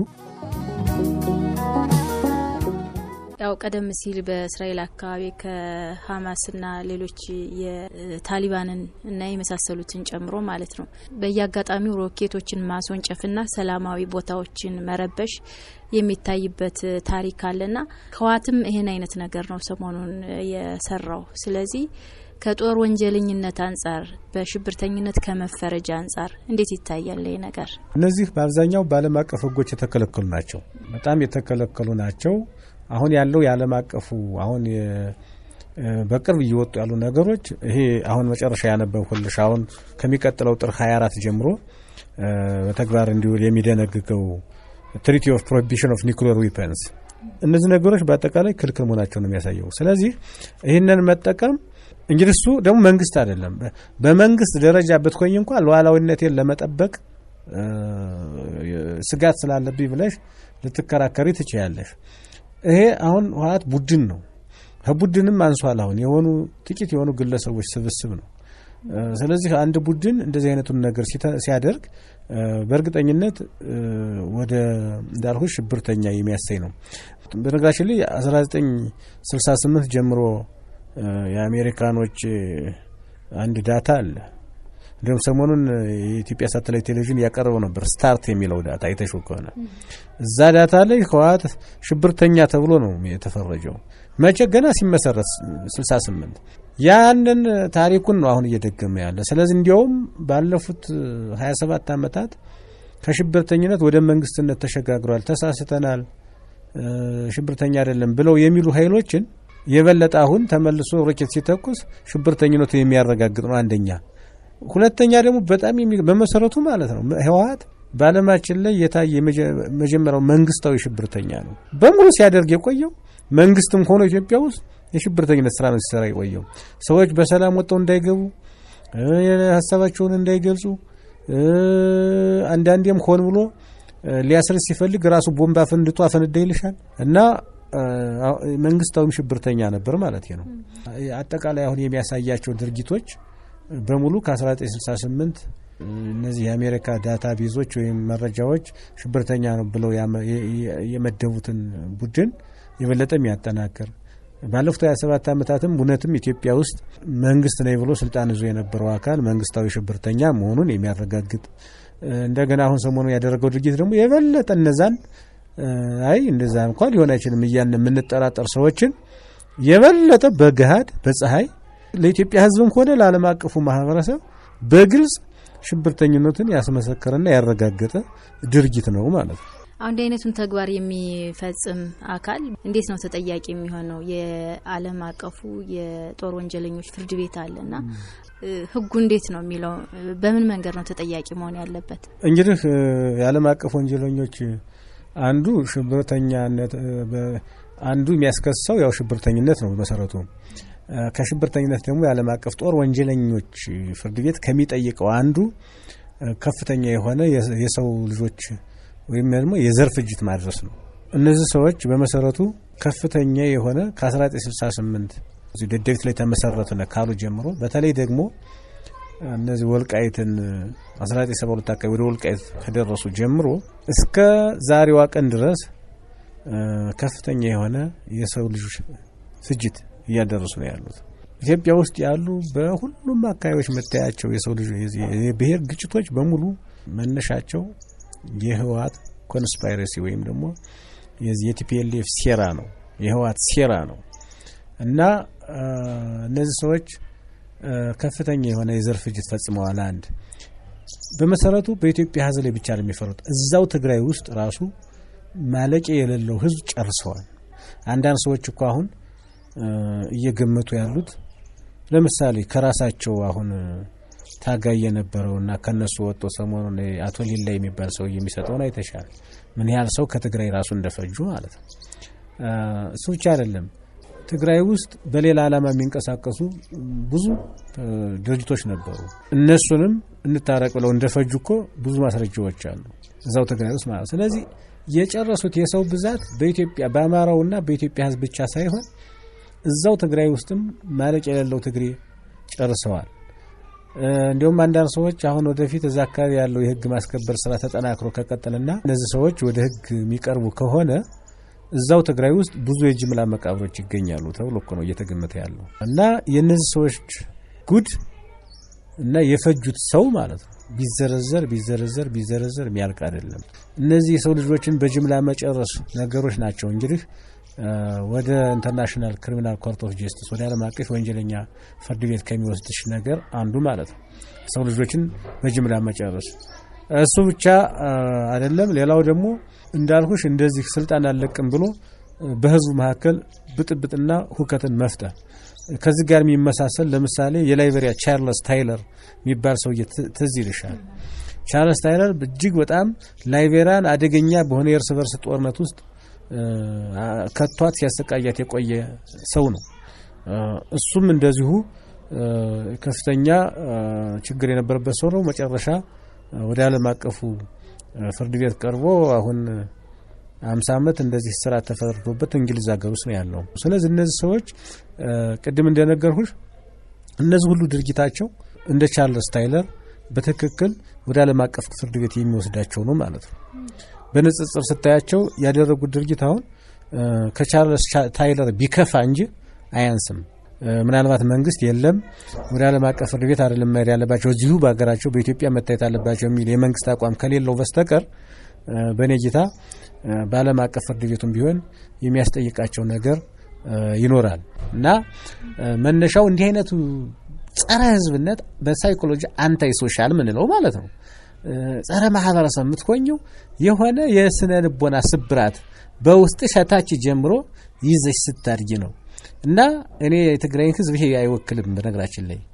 ያው ቀደም ሲል በእስራኤል አካባቢ ከሐማስና ሌሎች የታሊባንን እና የመሳሰሉትን ጨምሮ ማለት ነው በየአጋጣሚው ሮኬቶችን ማስወንጨፍና ሰላማዊ ቦታዎችን መረበሽ የሚታይበት ታሪክ አለና ህወሓትም ይሄን አይነት ነገር ነው ሰሞኑን የሰራው። ስለዚህ ከጦር ወንጀለኝነት አንፃር በሽብርተኝነት ከመፈረጃ አንፃር እንዴት ይታያል ይሄ ነገር? እነዚህ በአብዛኛው በዓለም አቀፍ ህጎች የተከለከሉ ናቸው። በጣም የተከለከሉ ናቸው። አሁን ያለው የዓለም አቀፉ አሁን በቅርብ እየወጡ ያሉ ነገሮች ይሄ አሁን መጨረሻ ያነበብኩልሽ አሁን ከሚቀጥለው ጥር 24 ጀምሮ በተግባር እንዲውል የሚደነግገው ትሪቲ ኦፍ ፕሮሂቢሽን ኦፍ ኒውክሊየር ዌፐንስ እነዚህ ነገሮች በአጠቃላይ ክልክል መሆናቸውን ነው የሚያሳየው። ስለዚህ ይህንን መጠቀም እንግዲህ እሱ ደግሞ መንግስት አይደለም በመንግስት ደረጃ በትኮኝ እንኳን ሉዓላዊነቴን ለመጠበቅ ስጋት ስላለብኝ ብለሽ ልትከራከሪ ትችያለሽ። ይሄ አሁን ህወሓት ቡድን ነው። ከቡድንም አንሷል። አሁን የሆኑ ጥቂት የሆኑ ግለሰቦች ስብስብ ነው። ስለዚህ አንድ ቡድን እንደዚህ አይነቱን ነገር ሲያደርግ በእርግጠኝነት ወደ እንዳልኩሽ ሽብርተኛ የሚያሰይ ነው። በነገራችን ላይ 1968 ጀምሮ የአሜሪካኖች አንድ ዳታ አለ። እንደውም ሰሞኑን የኢትዮጵያ ሳተላይት ቴሌቪዥን ያቀርበው ነበር ስታርት የሚለው ዳታ አይተሽው ከሆነ እዛ ዳታ ላይ ህወሓት ሽብርተኛ ተብሎ ነው የተፈረጀው። መቼ ገና ሲመሰረት 68 ያንን ታሪኩን ነው አሁን እየደገመ ያለ። ስለዚህ እንዲያውም ባለፉት 27 አመታት ከሽብርተኝነት ወደ መንግስትነት ተሸጋግሯል፣ ተሳስተናል፣ ሽብርተኛ አይደለም ብለው የሚሉ ኃይሎችን የበለጠ አሁን ተመልሶ ሮኬት ሲተኩስ ሽብርተኝነቱ የሚያረጋግጥ ነው። አንደኛ ሁለተኛ ደግሞ በጣም በመሰረቱ ማለት ነው ህወሓት በዓለማችን ላይ የታየ መጀመሪያው መንግስታዊ ሽብርተኛ ነው። በሙሉ ሲያደርግ የቆየው መንግስትም ሆኖ ኢትዮጵያ ውስጥ የሽብርተኝነት ስራ ነው ሲሰራ የቆየው። ሰዎች በሰላም ወጥተው እንዳይገቡ ሀሳባቸውን እንዳይገልጹ አንዳንዴም ሆን ብሎ ሊያስርስ ሲፈልግ ራሱ ቦምባ ፈንድቶ አፈነዳ ይልሻል እና መንግስታዊም ሽብርተኛ ነበር ማለት ነው። አጠቃላይ አሁን የሚያሳያቸው ድርጊቶች በሙሉ ከ1968 እነዚህ የአሜሪካ ዳታ ቤዞች ወይም መረጃዎች ሽብርተኛ ነው ብለው የመደቡትን ቡድን የበለጠ የሚያጠናክር ባለፉት 27 ዓመታትም እውነትም ኢትዮጵያ ውስጥ መንግስት ነው ብሎ ስልጣን ይዞ የነበረው አካል መንግስታዊ ሽብርተኛ መሆኑን የሚያረጋግጥ እንደገና አሁን ሰሞኑ ያደረገው ድርጊት ደግሞ የበለጠ እነዛን እንደዛ እንኳን ሊሆን አይችልም እያልን የምንጠራጠር ሰዎችን የበለጠ በገሃድ በፀሐይ ለኢትዮጵያ ህዝብም ሆነ ለዓለም አቀፉ ማህበረሰብ በግልጽ ሽብርተኝነትን ያስመሰከረና ያረጋገጠ ድርጊት ነው ማለት ነው። አንድ አይነቱን ተግባር የሚፈጽም አካል እንዴት ነው ተጠያቂ የሚሆነው? የዓለም አቀፉ የጦር ወንጀለኞች ፍርድ ቤት አለና ህጉ እንዴት ነው የሚለው? በምን መንገድ ነው ተጠያቂ መሆን ያለበት? እንግዲህ የዓለም አቀፍ ወንጀለኞች አንዱ ሽብርተኛነት አንዱ የሚያስከሰው ያው ሽብርተኝነት ነው በመሰረቱ። ከሽብርተኝነት ደግሞ የዓለም አቀፍ ጦር ወንጀለኞች ፍርድ ቤት ከሚጠይቀው አንዱ ከፍተኛ የሆነ የሰው ልጆች ወይም ደግሞ የዘር ፍጅት ማድረስ ነው። እነዚህ ሰዎች በመሰረቱ ከፍተኛ የሆነ ከ1968 ደደቢት ላይ ተመሰረተና ካሉ ጀምሮ በተለይ ደግሞ እነዚህ ወልቃይትን 1972 አካባቢ ወደ ወልቃይት ከደረሱ ጀምሮ እስከ ዛሬዋ ቀን ድረስ ከፍተኛ የሆነ የሰው ልጆች ፍጅት እያደረሱ ነው ያሉት። ኢትዮጵያ ውስጥ ያሉ በሁሉም አካባቢዎች መታያቸው የሰው ልጆች የብሔር ግጭቶች በሙሉ መነሻቸው የህወሓት ኮንስፓይረሲ ወይም ደግሞ የቲፒኤልኤፍ ሴራ ነው፣ የህወሓት ሴራ ነው እና እነዚህ ሰዎች ከፍተኛ የሆነ የዘር ፍጅት ፈጽመዋል። አንድ በመሰረቱ በኢትዮጵያ ህዝብ ላይ ብቻ ነው የሚፈሩት። እዛው ትግራይ ውስጥ ራሱ ማለቂያ የሌለው ህዝብ ጨርሰዋል። አንዳንድ ሰዎች እኮ አሁን እየገመቱ ያሉት ለምሳሌ ከራሳቸው አሁን ታጋይ የነበረውና ከነሱ ወጥቶ ሰሞኑን አቶ ሊላ የሚባል ሰው የሚሰጠውን አይተሻል። ምን ያህል ሰው ከትግራይ ራሱ እንደፈጁ ማለት ነው። እሱ ብቻ አይደለም፣ ትግራይ ውስጥ በሌላ ዓላማ የሚንቀሳቀሱ ብዙ ድርጅቶች ነበሩ። እነሱንም እንታረቅ ብለው እንደፈጁ እኮ ብዙ ማስረጃዎች አሉ እዛው ትግራይ ውስጥ ማለት። ስለዚህ የጨረሱት የሰው ብዛት በኢትዮጵያ በአማራውና በኢትዮጵያ ህዝብ ብቻ ሳይሆን እዛው ትግራይ ውስጥም ማለቅ የሌለው ትግሬ ጨርሰዋል። እንዲሁም አንዳንድ ሰዎች አሁን ወደፊት እዛ አካባቢ ያለው የህግ ማስከበር ስራ ተጠናክሮ ከቀጠለና እነዚህ ሰዎች ወደ ህግ የሚቀርቡ ከሆነ እዛው ትግራይ ውስጥ ብዙ የጅምላ መቃብሮች ይገኛሉ ተብሎ እኮ ነው እየተገመተ ያለው እና የነዚህ ሰዎች ጉድ እና የፈጁት ሰው ማለት ነው ቢዘረዘር የሚያልቅ አይደለም። እነዚህ የሰው ልጆችን በጅምላ መጨረስ ነገሮች ናቸው እንግዲህ ወደ ኢንተርናሽናል ክሪሚናል ኮርት ኦፍ ጀስቲስ ወደ ዓለም አቀፍ ወንጀለኛ ፍርድ ቤት ከሚወስድሽ ነገር አንዱ ማለት ነው ሰው ልጆችን በጅምላ መጨረስ። እሱ ብቻ አይደለም፣ ሌላው ደግሞ እንዳልኩሽ እንደዚህ ስልጣን አለቅም ብሎ በህዝቡ መካከል ብጥብጥና ሁከትን መፍጠር። ከዚህ ጋር የሚመሳሰል ለምሳሌ የላይቤሪያ ቻርልስ ታይለር የሚባል ሰው ትዝ ይልሻል። ቻርልስ ታይለር እጅግ በጣም ላይቤሪያን አደገኛ በሆነ የእርስ በርስ ጦርነት ውስጥ ከቷት ሲያሰቃያት የቆየ ሰው ነው። እሱም እንደዚሁ ከፍተኛ ችግር የነበረበት ሰው ነው። መጨረሻ ወደ ዓለም አቀፉ ፍርድ ቤት ቀርቦ አሁን 50 ዓመት እንደዚህ እስራት ተፈርዶበት እንግሊዝ ሀገር ውስጥ ነው ያለው። ስለዚህ እነዚህ ሰዎች ቅድም እንደነገርኩሽ እነዚህ ሁሉ ድርጊታቸው እንደ ቻርልስ ታይለር በትክክል ወደ ዓለም አቀፍ ፍርድ ቤት የሚወስዳቸው ነው ማለት ነው። በንጽጽር ስታያቸው ያደረጉት ድርጊት አሁን ከቻርልስ ታይለር ቢከፋ እንጂ አያንስም። ምናልባት መንግስት የለም ወደ ዓለም አቀፍ ፍርድ ቤት አይደለም መሄድ ያለባቸው እዚሁ በአገራቸው በኢትዮጵያ መታየት አለባቸው የሚል የመንግስት አቋም ከሌለው በስተቀር በኔ ጌታ በዓለም አቀፍ ፍርድ ቤቱም ቢሆን የሚያስጠይቃቸው ነገር ይኖራል እና መነሻው እንዲህ አይነቱ ጸረ ህዝብነት በሳይኮሎጂ አንታይ ሶሻል ምን ነው ማለት ነው። ጸረ ማህበረሰብ የምትሆኘው የሆነ የስነ ልቦና ስብራት በውስጥ ሸታች ጀምሮ ይዘሽ ስታርጊ ነው እና እኔ የትግራይን ህዝብ ይሄ አይወክልም። በነገራችን ላይ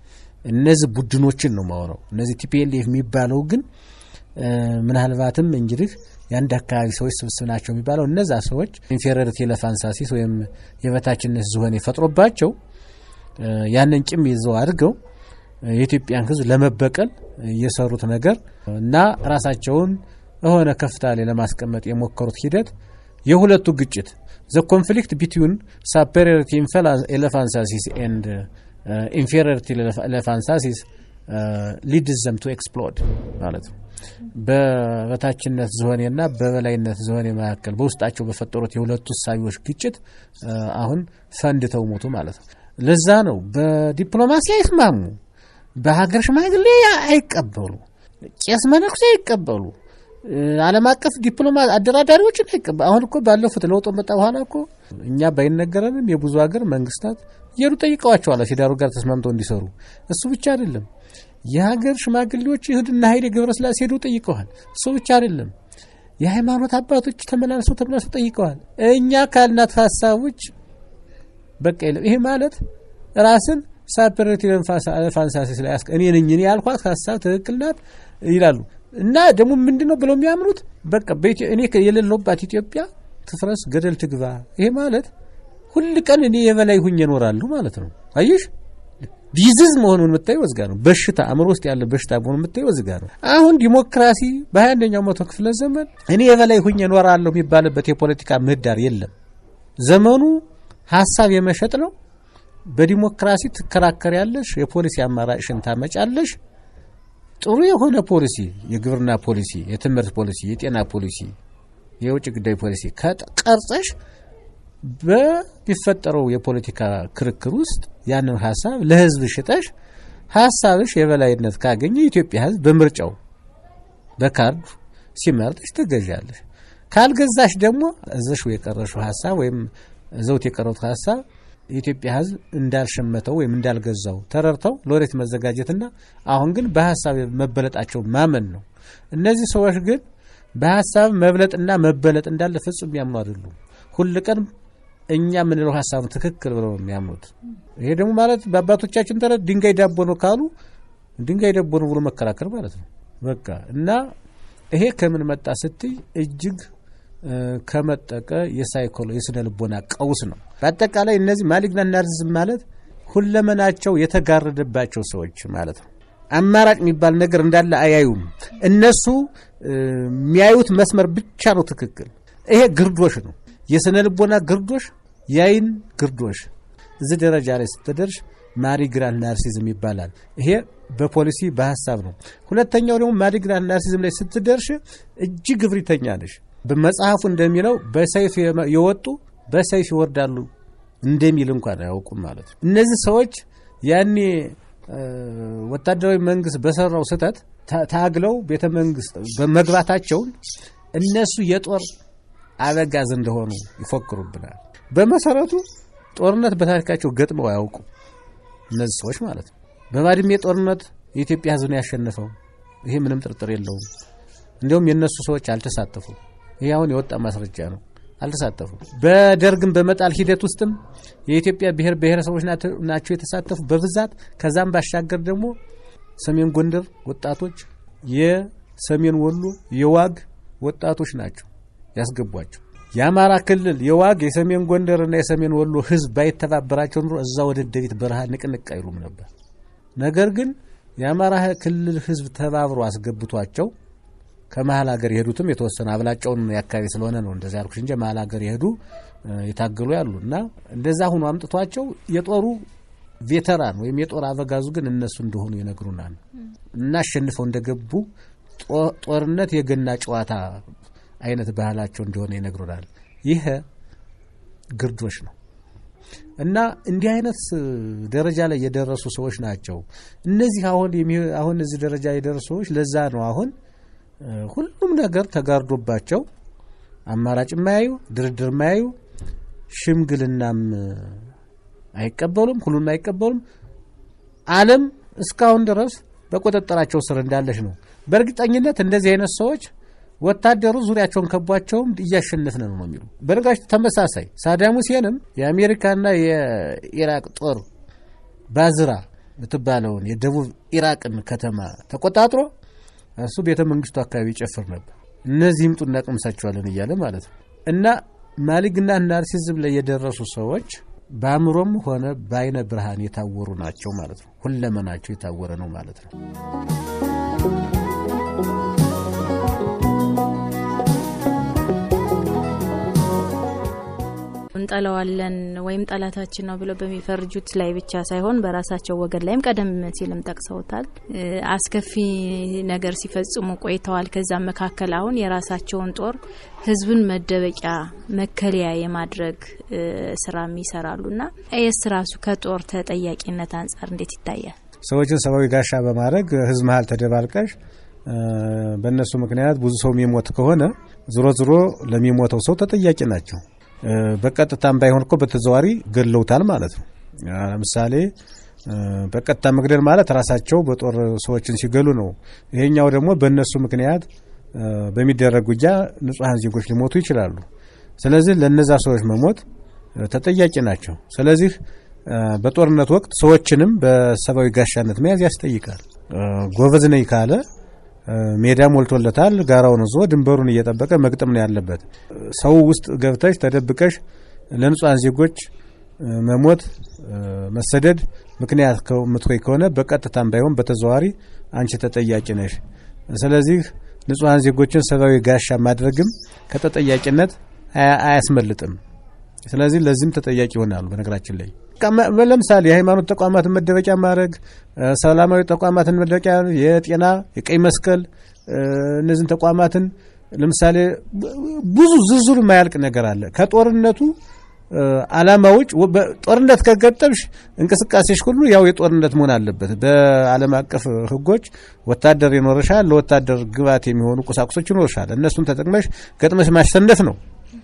እነዚህ ቡድኖችን ነው ማወራው። እነዚህ ቲፒኤልኤፍ የሚባለው ግን ምናልባትም እንግዲህ የአንድ አካባቢ ሰዎች ስብስብ ናቸው የሚባለው እነዛ ሰዎች ኢንፌሪዮሪቲ ለፋንሳሲስ ወይም የበታችነት ዝሆን የፈጥሮባቸው ያንን ቂም ይዘው አድርገው የኢትዮጵያን ሕዝብ ለመበቀል የሰሩት ነገር እና ራሳቸውን የሆነ ከፍታ ላይ ለማስቀመጥ የሞከሩት ሂደት የሁለቱ ግጭት the conflict between superiority elephantiasis and inferiority elephantiasis leads them to explode ማለት ነው። በበታችነት ዝሆኔና በበላይነት ዝሆኔ መካከል በውስጣቸው በፈጠሩት የሁለቱ ሳቢዎች ግጭት አሁን ፈንድተው ሞቱ ማለት ነው። ለዛ ነው በዲፕሎማሲ አይስማሙ፣ በሀገር ሽማግሌ አይቀበሉ፣ ቄስ መነኩሴ አይቀበሉ፣ ዓለም አቀፍ ዲፕሎማት አደራዳሪዎች አይቀበሉ። አሁን እኮ ባለፉት ለውጥ መጣ በኋላ እኮ እኛ ባይነገረንም የብዙ ሀገር መንግስታት እየሩ ጠይቀዋቸዋል ሲዳሩ ጋር ተስማምተው እንዲሰሩ። እሱ ብቻ አይደለም የሀገር ሽማግሌዎች ይሁድና ኃይሌ ገብረስላሴ ሄዱ ጠይቀዋል። እሱ ብቻ አይደለም የሃይማኖት አባቶች ተመላልሰው ጠይቀዋል። እኛ ካልናት ሐሳቦች በቃ ይሄ ማለት ራስን ሳፐሬቲ ለፋንሳሲስ ላይ እኔ ነኝ እኔ ያልኳት ሐሳብ ትክክል ናት ይላሉ። እና ደግሞ ምንድነው ብለው የሚያምኑት በቃ እኔ የሌለውባት ኢትዮጵያ ትፍረስ ገደል ትግባ። ይሄ ማለት ሁሉ ቀን እኔ የበላይ ሁኜ እኖራለሁ ማለት ነው። አየሽ ዲዚዝ መሆኑን የምታየው እዚህ ጋር ነው። በሽታ አእምሮ ውስጥ ያለ በሽታ መሆኑን የምታየው እዚህ ጋር ነው። አሁን ዲሞክራሲ በ21ኛው መቶ ክፍለ ዘመን እኔ የበላይ ሁኜ እኖራለሁ የሚባልበት የፖለቲካ ምህዳር የለም። ዘመኑ ሐሳብ የመሸጥ ነው። በዲሞክራሲ ትከራከሪያለሽ፣ የፖሊሲ አማራጭሽን ታመጫለሽ። ጥሩ የሆነ ፖሊሲ፣ የግብርና ፖሊሲ፣ የትምህርት ፖሊሲ፣ የጤና ፖሊሲ፣ የውጭ ጉዳይ ፖሊሲ ከቀርጸሽ በሚፈጠረው የፖለቲካ ክርክር ውስጥ ያንን ሐሳብ ለህዝብ ሽጠሽ ሐሳብሽ የበላይነት ካገኘ የኢትዮጵያ ህዝብ በምርጫው በካርድ ሲመርጥሽ ትገዣለሽ። ካልገዛሽ ደግሞ እዘሽው የቀረሽው ሐሳብ ወይም ዘውት የቀረው ሐሳብ የኢትዮጵያ ህዝብ እንዳልሸመተው ወይም እንዳልገዛው ተረርተው ሎሬት መዘጋጀትና አሁን ግን በሐሳብ መበለጣቸው ማመን ነው። እነዚህ ሰዎች ግን በሐሳብ መብለጥና መበለጥ እንዳለ ፍጹም ያምኑ አይደሉም። ሁሉ ቀን እኛ ምንለው ሐሳብ ትክክል ብለው የሚያምኑት። ይሄ ደግሞ ማለት በአባቶቻችን ተረት ድንጋይ ዳቦ ነው ካሉ ድንጋይ ዳቦ ነው ብሎ መከራከር ማለት ነው በቃ። እና ይሄ ከምን መጣ ስትይ እጅግ ከመጠቀ የሳይኮሎጂ የስነ ልቦና ቀውስ ነው። በአጠቃላይ እነዚህ ማሊግናንት ናርሲሲዝም ማለት ሁለመናቸው የተጋረደባቸው ሰዎች ማለት ነው። አማራጭ የሚባል ነገር እንዳለ አያዩም። እነሱ የሚያዩት መስመር ብቻ ነው ትክክል። ይሄ ግርዶሽ ነው፣ የስነ ልቦና ግርዶሽ፣ ያይን ግርዶሽ። እዚህ ደረጃ ላይ ስትደርሽ ማሊግናንት ናርሲሲዝም ይባላል። ይሄ በፖሊሲ በሐሳብ ነው። ሁለተኛው ደግሞ ማሊግናንት ናርሲሲዝም ላይ ስትደርሽ እጅግ ግብሪተኛ ነሽ። በመጽሐፉ እንደሚለው በሰይፍ የወጡ በሰይፍ ይወርዳሉ እንደሚል እንኳን አያውቁም ማለት ነው። እነዚህ ሰዎች ያኔ ወታደራዊ መንግስት በሰራው ስህተት ታግለው ቤተ መንግስት በመግባታቸውን እነሱ የጦር አበጋዝ እንደሆኑ ይፎክሩብናል። በመሰረቱ ጦርነት በታሪካቸው ገጥመው አያውቁም እነዚህ ሰዎች ማለት ነው። በባድሜ ጦርነት የኢትዮጵያ ህዝብ ነው ያሸነፈው። ይሄ ምንም ጥርጥር የለውም። እንደውም የነሱ ሰዎች አልተሳተፉም። ይሄ አሁን የወጣ ማስረጃ ነው። አልተሳተፉም። በደርግም በመጣል ሂደት ውስጥም የኢትዮጵያ ብሔር ብሔረሰቦች ናቸው የተሳተፉ በብዛት። ከዛም ባሻገር ደግሞ ሰሜን ጎንደር ወጣቶች፣ የሰሜን ወሎ የዋግ ወጣቶች ናቸው ያስገቧቸው። የአማራ ክልል የዋግ የሰሜን ጎንደርና የሰሜን ወሎ ህዝብ ባይተባበራቸው ኑሮ እዛ ወደ ደቢት በረሃ ንቅንቅ አይሉም ነበር። ነገር ግን የአማራ ክልል ህዝብ ተባብሮ አስገብቷቸው ከመሃል ሀገር የሄዱትም የተወሰነ አብላጫውን ያካባቢ ስለሆነ ነው እንደዛ ያልኩሽ እንጂ መሃል ሀገር የሄዱ የታገሉ ያሉና እንደዛ ሆኖ አምጥቷቸው የጦሩ ቬተራን ወይም የጦር አበጋዙ ግን እነሱ እንደሆኑ ይነግሩናል። እና አሸንፈው እንደገቡ ጦርነት የገና ጨዋታ አይነት ባህላቸው እንደሆነ ይነግሩናል። ይሄ ግርዶሽ ነው። እና እንዲህ አይነት ደረጃ ላይ የደረሱ ሰዎች ናቸው እነዚህ አሁን እዚህ ደረጃ የደረሱ ሰዎች። ለዛ ነው አሁን ሁሉም ነገር ተጋርዶባቸው አማራጭ ማያዩ፣ ድርድር ማያዩ፣ ሽምግልናም አይቀበሉም፣ ሁሉም አይቀበሉም። ዓለም እስካሁን ድረስ በቁጥጥራቸው ስር እንዳለች ነው። በእርግጠኝነት እንደዚህ አይነት ሰዎች ወታደሩ ዙሪያቸውን ከቧቸውም እያሸነፍን ነው የሚሉ። በርጋሽ ተመሳሳይ ሳዳም ሁሴንም የአሜሪካና የኢራቅ ጦር ባዝራ ምትባለውን የደቡብ ኢራቅን ከተማ ተቆጣጥሮ እሱ ቤተ መንግስቱ አካባቢ ይጨፍር ነበር። እነዚህም ጡና ቀምሳቸዋለን እያለ ማለት ነው። እና ማሊግና ናርሲዝም ላይ የደረሱ ሰዎች በአእምሮም ሆነ በአይነ ብርሃን የታወሩ ናቸው ማለት ነው። ሁለመናቸው የታወረ ነው ማለት ነው። እንጠላዋለን ወይም ጠላታችን ነው ብለው በሚፈርጁት ላይ ብቻ ሳይሆን በራሳቸው ወገን ላይም ቀደም ሲልም ጠቅሰውታል። አስከፊ ነገር ሲፈጽሙ ቆይተዋል። ከዛም መካከል አሁን የራሳቸውን ጦር ህዝብን መደበቂያ መከለያ የማድረግ ስራም ይሰራሉና እየስ ራሱ ከጦር ተጠያቂነት አንፃር እንዴት ይታያል? ሰዎችን ሰባዊ ጋሻ በማድረግ ህዝብ መሃል ተደባልቀሽ በእነሱ ምክንያት ብዙ ሰው የሚሞት ከሆነ ዝሮ ዝሮ ለሚሞተው ሰው ተጠያቂ ናቸው። በቀጥታም ባይሆን እኮ በተዘዋሪ ገለውታል ማለት ነው። ለምሳሌ በቀጥታ መግደል ማለት ራሳቸው በጦር ሰዎችን ሲገሉ ነው። ይሄኛው ደግሞ በእነሱ ምክንያት በሚደረግ ውጊያ ንጹሃን ዜጎች ሊሞቱ ይችላሉ። ስለዚህ ለነዛ ሰዎች መሞት ተጠያቂ ናቸው። ስለዚህ በጦርነት ወቅት ሰዎችንም በሰባዊ ጋሻነት መያዝ ያስጠይቃል። ጎበዝ ነኝ ካለ ሜዳ ሞልቶለታል፣ ጋራውን ዞ ድንበሩን እየጠበቀ መግጠም ነው ያለበት። ሰው ውስጥ ገብተሽ ተደብቀሽ ለንጹሃን ዜጎች መሞት መሰደድ ምክንያት ከምትሆይ ከሆነ በቀጥታም ባይሆን በተዘዋሪ አንቺ ተጠያቂ ነሽ። ስለዚህ ንጹሃን ዜጎችን ሰባዊ ጋሻ ማድረግም ከተጠያቂነት አያስመልጥም። ስለዚህ ለዚህም ተጠያቂ ይሆናሉ። በነገራችን ላይ ለምሳሌ የሃይማኖት ተቋማትን መደበቂያ ማድረግ፣ ሰላማዊ ተቋማትን መደበቂያ፣ የጤና የቀይ መስቀል እነዚህን ተቋማትን ለምሳሌ ብዙ ዝርዝሩ ማያልቅ ነገር አለ። ከጦርነቱ ዓላማዎች ጦርነት ከገጠምሽ እንቅስቃሴሽ ሁሉ ያው የጦርነት መሆን አለበት። በዓለም አቀፍ ህጎች ወታደር ይኖርሻል፣ ለወታደር ግብዓት የሚሆኑ ቁሳቁሶች ይኖርሻል። እነሱን ተጠቅመሽ ገጥመሽ ማሸነፍ ነው።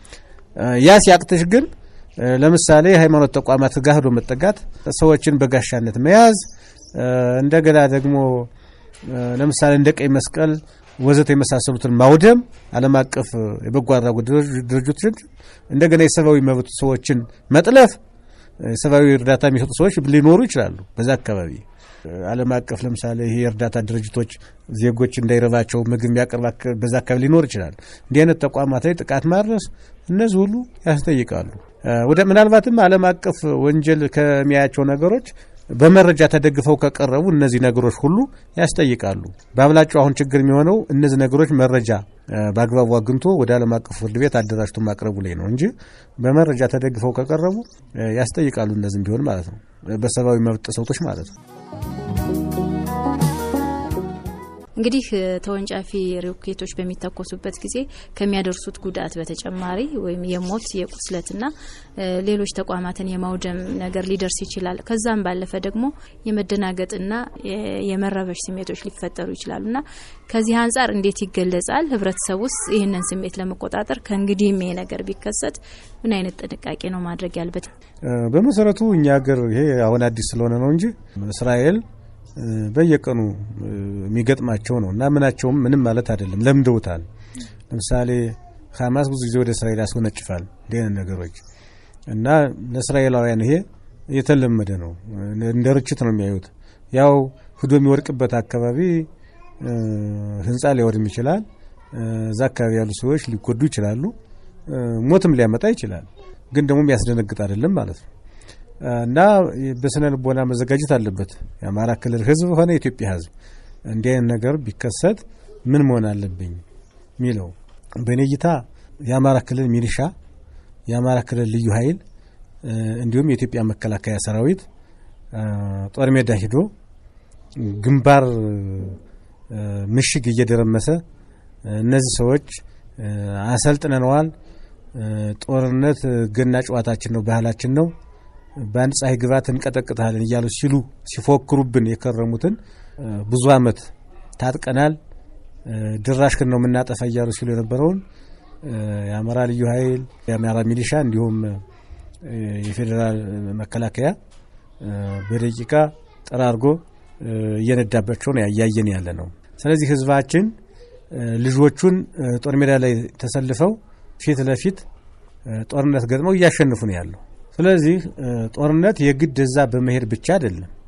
ያ ሲያቅተሽ ግን ለምሳሌ ሃይማኖት ተቋማት ጋር ሄዶ መጠጋት፣ ሰዎችን በጋሻነት መያዝ፣ እንደገና ደግሞ ለምሳሌ እንደ ቀይ መስቀል ወዘተ የመሳሰሉትን ማውደም፣ ዓለም አቀፍ የበጎ አድራጎት ድርጅቶችን እንደገና የሰብአዊ መብት ሰዎችን መጥለፍ፣ ሰብአዊ እርዳታ የሚሰጡ ሰዎች ሊኖሩ ይችላሉ በዛ አካባቢ። ዓለም አቀፍ ለምሳሌ ይሄ እርዳታ ድርጅቶች ዜጎች እንዳይረባቸው ምግብ የሚያቀርብ በዛ አካባቢ ሊኖር ይችላል። እንዲህ አይነት ተቋማት ላይ ጥቃት ማድረስ እነዚህ ሁሉ ያስጠይቃሉ። ወደ ምናልባትም ዓለም አቀፍ ወንጀል ከሚያያቸው ነገሮች በመረጃ ተደግፈው ከቀረቡ እነዚህ ነገሮች ሁሉ ያስጠይቃሉ። በአብላጫው አሁን ችግር የሚሆነው እነዚህ ነገሮች መረጃ በአግባቡ አግኝቶ ወደ ዓለም አቀፍ ፍርድ ቤት አደራጅቶ ማቅረቡ ላይ ነው እንጂ በመረጃ ተደግፈው ከቀረቡ ያስጠይቃሉ። እነዚህም ቢሆን ማለት ነው በሰብአዊ መብት ጥሰቶች ማለት ነው። እንግዲህ ተወንጫፊ ሮኬቶች በሚተኮሱበት ጊዜ ከሚያደርሱት ጉዳት በተጨማሪ ወይም የሞት የቁስለትና ሌሎች ተቋማትን የማውደም ነገር ሊደርስ ይችላል። ከዛም ባለፈ ደግሞ የመደናገጥና የመረበሽ ስሜቶች ሊፈጠሩ ይችላሉና ከዚህ አንፃር እንዴት ይገለጻል? ህብረተሰቡስ ይህንን ስሜት ለመቆጣጠር ከእንግዲህ ይሄ ነገር ቢከሰት ምን አይነት ጥንቃቄ ነው ማድረግ ያለበት? በመሰረቱ እኛ ሀገር ይሄ አሁን አዲስ ስለሆነ ነው እንጂ እስራኤል በየቀኑ የሚገጥማቸው ነው እና ምናቸውም ምንም ማለት አይደለም፣ ለምደውታል። ለምሳሌ ሐማስ ብዙ ጊዜ ወደ እስራኤል ያስወነጭፋል እንዲህ ነገሮች እና ለእስራኤላውያን ይሄ የተለመደ ነው። እንደ ርችት ነው የሚያዩት። ያው ሁዶ የሚወርቅበት አካባቢ ህንጻ ሊወድም ይችላል። እዛ አካባቢ ያሉ ሰዎች ሊጎዱ ይችላሉ። ሞትም ሊያመጣ ይችላል። ግን ደግሞ የሚያስደነግጥ አይደለም ማለት ነው። እና በስነ ልቦና መዘጋጀት አለበት የአማራ ክልል ህዝብ ሆነ የኢትዮጵያ ህዝብ። እንዲህ አይነት ነገር ቢከሰት ምን መሆን አለብኝ ሚለው በኔይታ የአማራ ክልል ሚሊሻ፣ የአማራ ክልል ልዩ ኃይል እንዲሁም የኢትዮጵያ መከላከያ ሰራዊት ጦር ሜዳ ሄዶ ግንባር ምሽግ እየደረመሰ እነዚህ ሰዎች አሰልጥነዋል፣ ጦርነት ገና ጨዋታችን ነው፣ ባህላችን ነው፣ በአንድ ፀሐይ ግባት እንቀጠቅጣለን እያሉ ሲሉ ሲፎክሩብን የከረሙትን ብዙ አመት ታጥቀናል፣ ድራሽን ነው የምናጠፋ እያሉ ሲሉ የነበረውን የአማራ ልዩ ኃይል፣ የአማራ ሚሊሻ እንዲሁም የፌዴራል መከላከያ በደቂቃ ጠራርጎ እየነዳባቸው ነው ያያየን ያለ ነው። ስለዚህ ህዝባችን ልጆቹን ጦር ሜዳ ላይ ተሰልፈው ፊት ለፊት ጦርነት ገጥመው እያሸነፉ ነው ያለው። ስለዚህ ጦርነት የግድ እዛ በመሄድ ብቻ አይደለም።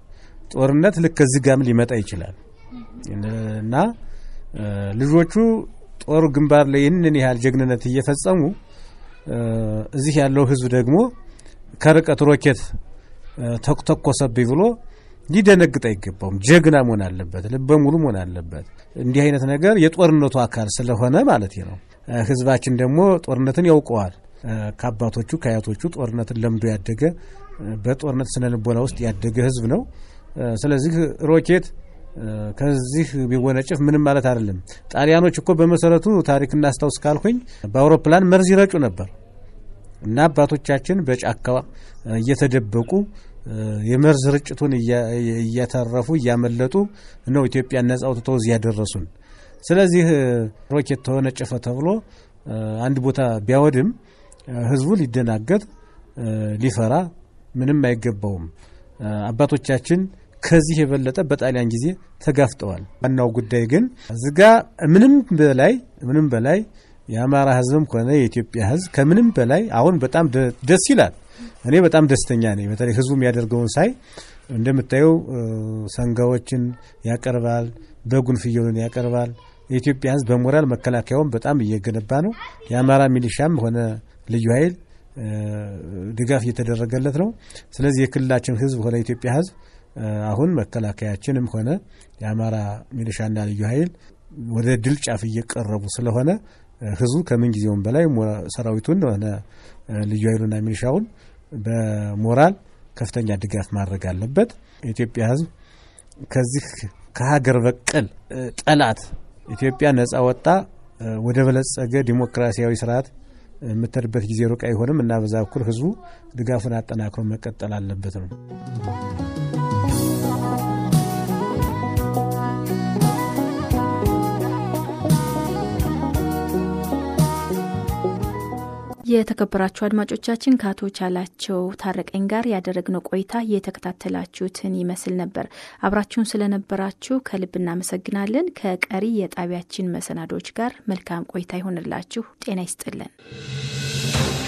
ጦርነት ልክ ከዚህ ጋርም ሊመጣ ይችላል እና ልጆቹ ጦር ግንባር ላይ ይህንን ያህል ጀግንነት እየፈጸሙ እዚህ ያለው ህዝብ ደግሞ ከርቀት ሮኬት ተኮሰብኝ ብሎ ሊደነግጥ አይገባውም። ጀግና መሆን አለበት፣ ልበ ሙሉ መሆን አለበት። እንዲህ አይነት ነገር የጦርነቱ አካል ስለሆነ ማለት ነው። ህዝባችን ደግሞ ጦርነትን ያውቀዋል። ከአባቶቹ ከአያቶቹ ጦርነትን ለምዶ ያደገ በጦርነት ስነ ልቦና ውስጥ ያደገ ህዝብ ነው። ስለዚህ ሮኬት ከዚህ ቢወነጭፍ ምንም ማለት አይደለም። ጣሊያኖች እኮ በመሰረቱ ታሪክ እናስታውስ ካልኩኝ በአውሮፕላን መርዝ ይረጩ ነበር እና አባቶቻችን በጫካ እየተደበቁ የመርዝ ርጭቱን እያተረፉ እያመለጡ ነው ኢትዮጵያን ነጻ አውጥተው እዚያ ያደረሱን። ስለዚህ ሮኬት ተወነጨፈ ተብሎ አንድ ቦታ ቢያወድም ህዝቡ ሊደናገጥ ሊፈራ ምንም አይገባውም። አባቶቻችን ከዚህ የበለጠ በጣሊያን ጊዜ ተጋፍጠዋል። ዋናው ጉዳይ ግን እዚጋ ምንም በላይ የአማራ ህዝብም ሆነ የኢትዮጵያ ህዝብ ከምንም በላይ አሁን በጣም ደስ ይላል። እኔ በጣም ደስተኛ ነኝ። በተለይ ህዝቡ የሚያደርገውን ሳይ እንደምታየው ሰንጋዎችን ያቀርባል፣ በጉን ፍየሉን ያቀርባል። የኢትዮጵያ ህዝብ በሞራል መከላከያውን በጣም እየገነባ ነው። የአማራ ሚሊሻም ሆነ ልዩ ኃይል ድጋፍ እየተደረገለት ነው። ስለዚህ የክልላችን ህዝብ ሆነ የኢትዮጵያ ህዝብ አሁን መከላከያችንም ሆነ የአማራ ሚሊሻና ልዩ ኃይል ወደ ድል ጫፍ እየቀረቡ ስለሆነ ህዝቡ ከምን ጊዜውም በላይ ሰራዊቱን ሆነ ልዩ ኃይሉና ሚሊሻውን በሞራል ከፍተኛ ድጋፍ ማድረግ አለበት። የኢትዮጵያ ህዝብ ከዚህ ከሀገር በቀል ጠላት ኢትዮጵያ ነጻ ወጣ ወደ በለጸገ ዲሞክራሲያዊ ስርዓት የምትሄድበት ጊዜ ሩቅ አይሆንም እና በዛ በኩል ህዝቡ ድጋፉን አጠናክሮ መቀጠል አለበት ነው። የተከበራችሁ አድማጮቻችን ከአቶ ቻላቸው ታረቀኝ ጋር ያደረግነው ቆይታ የተከታተላችሁትን ይመስል ነበር። አብራችሁን ስለነበራችሁ ከልብ እናመሰግናለን። ከቀሪ የጣቢያችን መሰናዶች ጋር መልካም ቆይታ ይሆንላችሁ። ጤና ይስጥልን።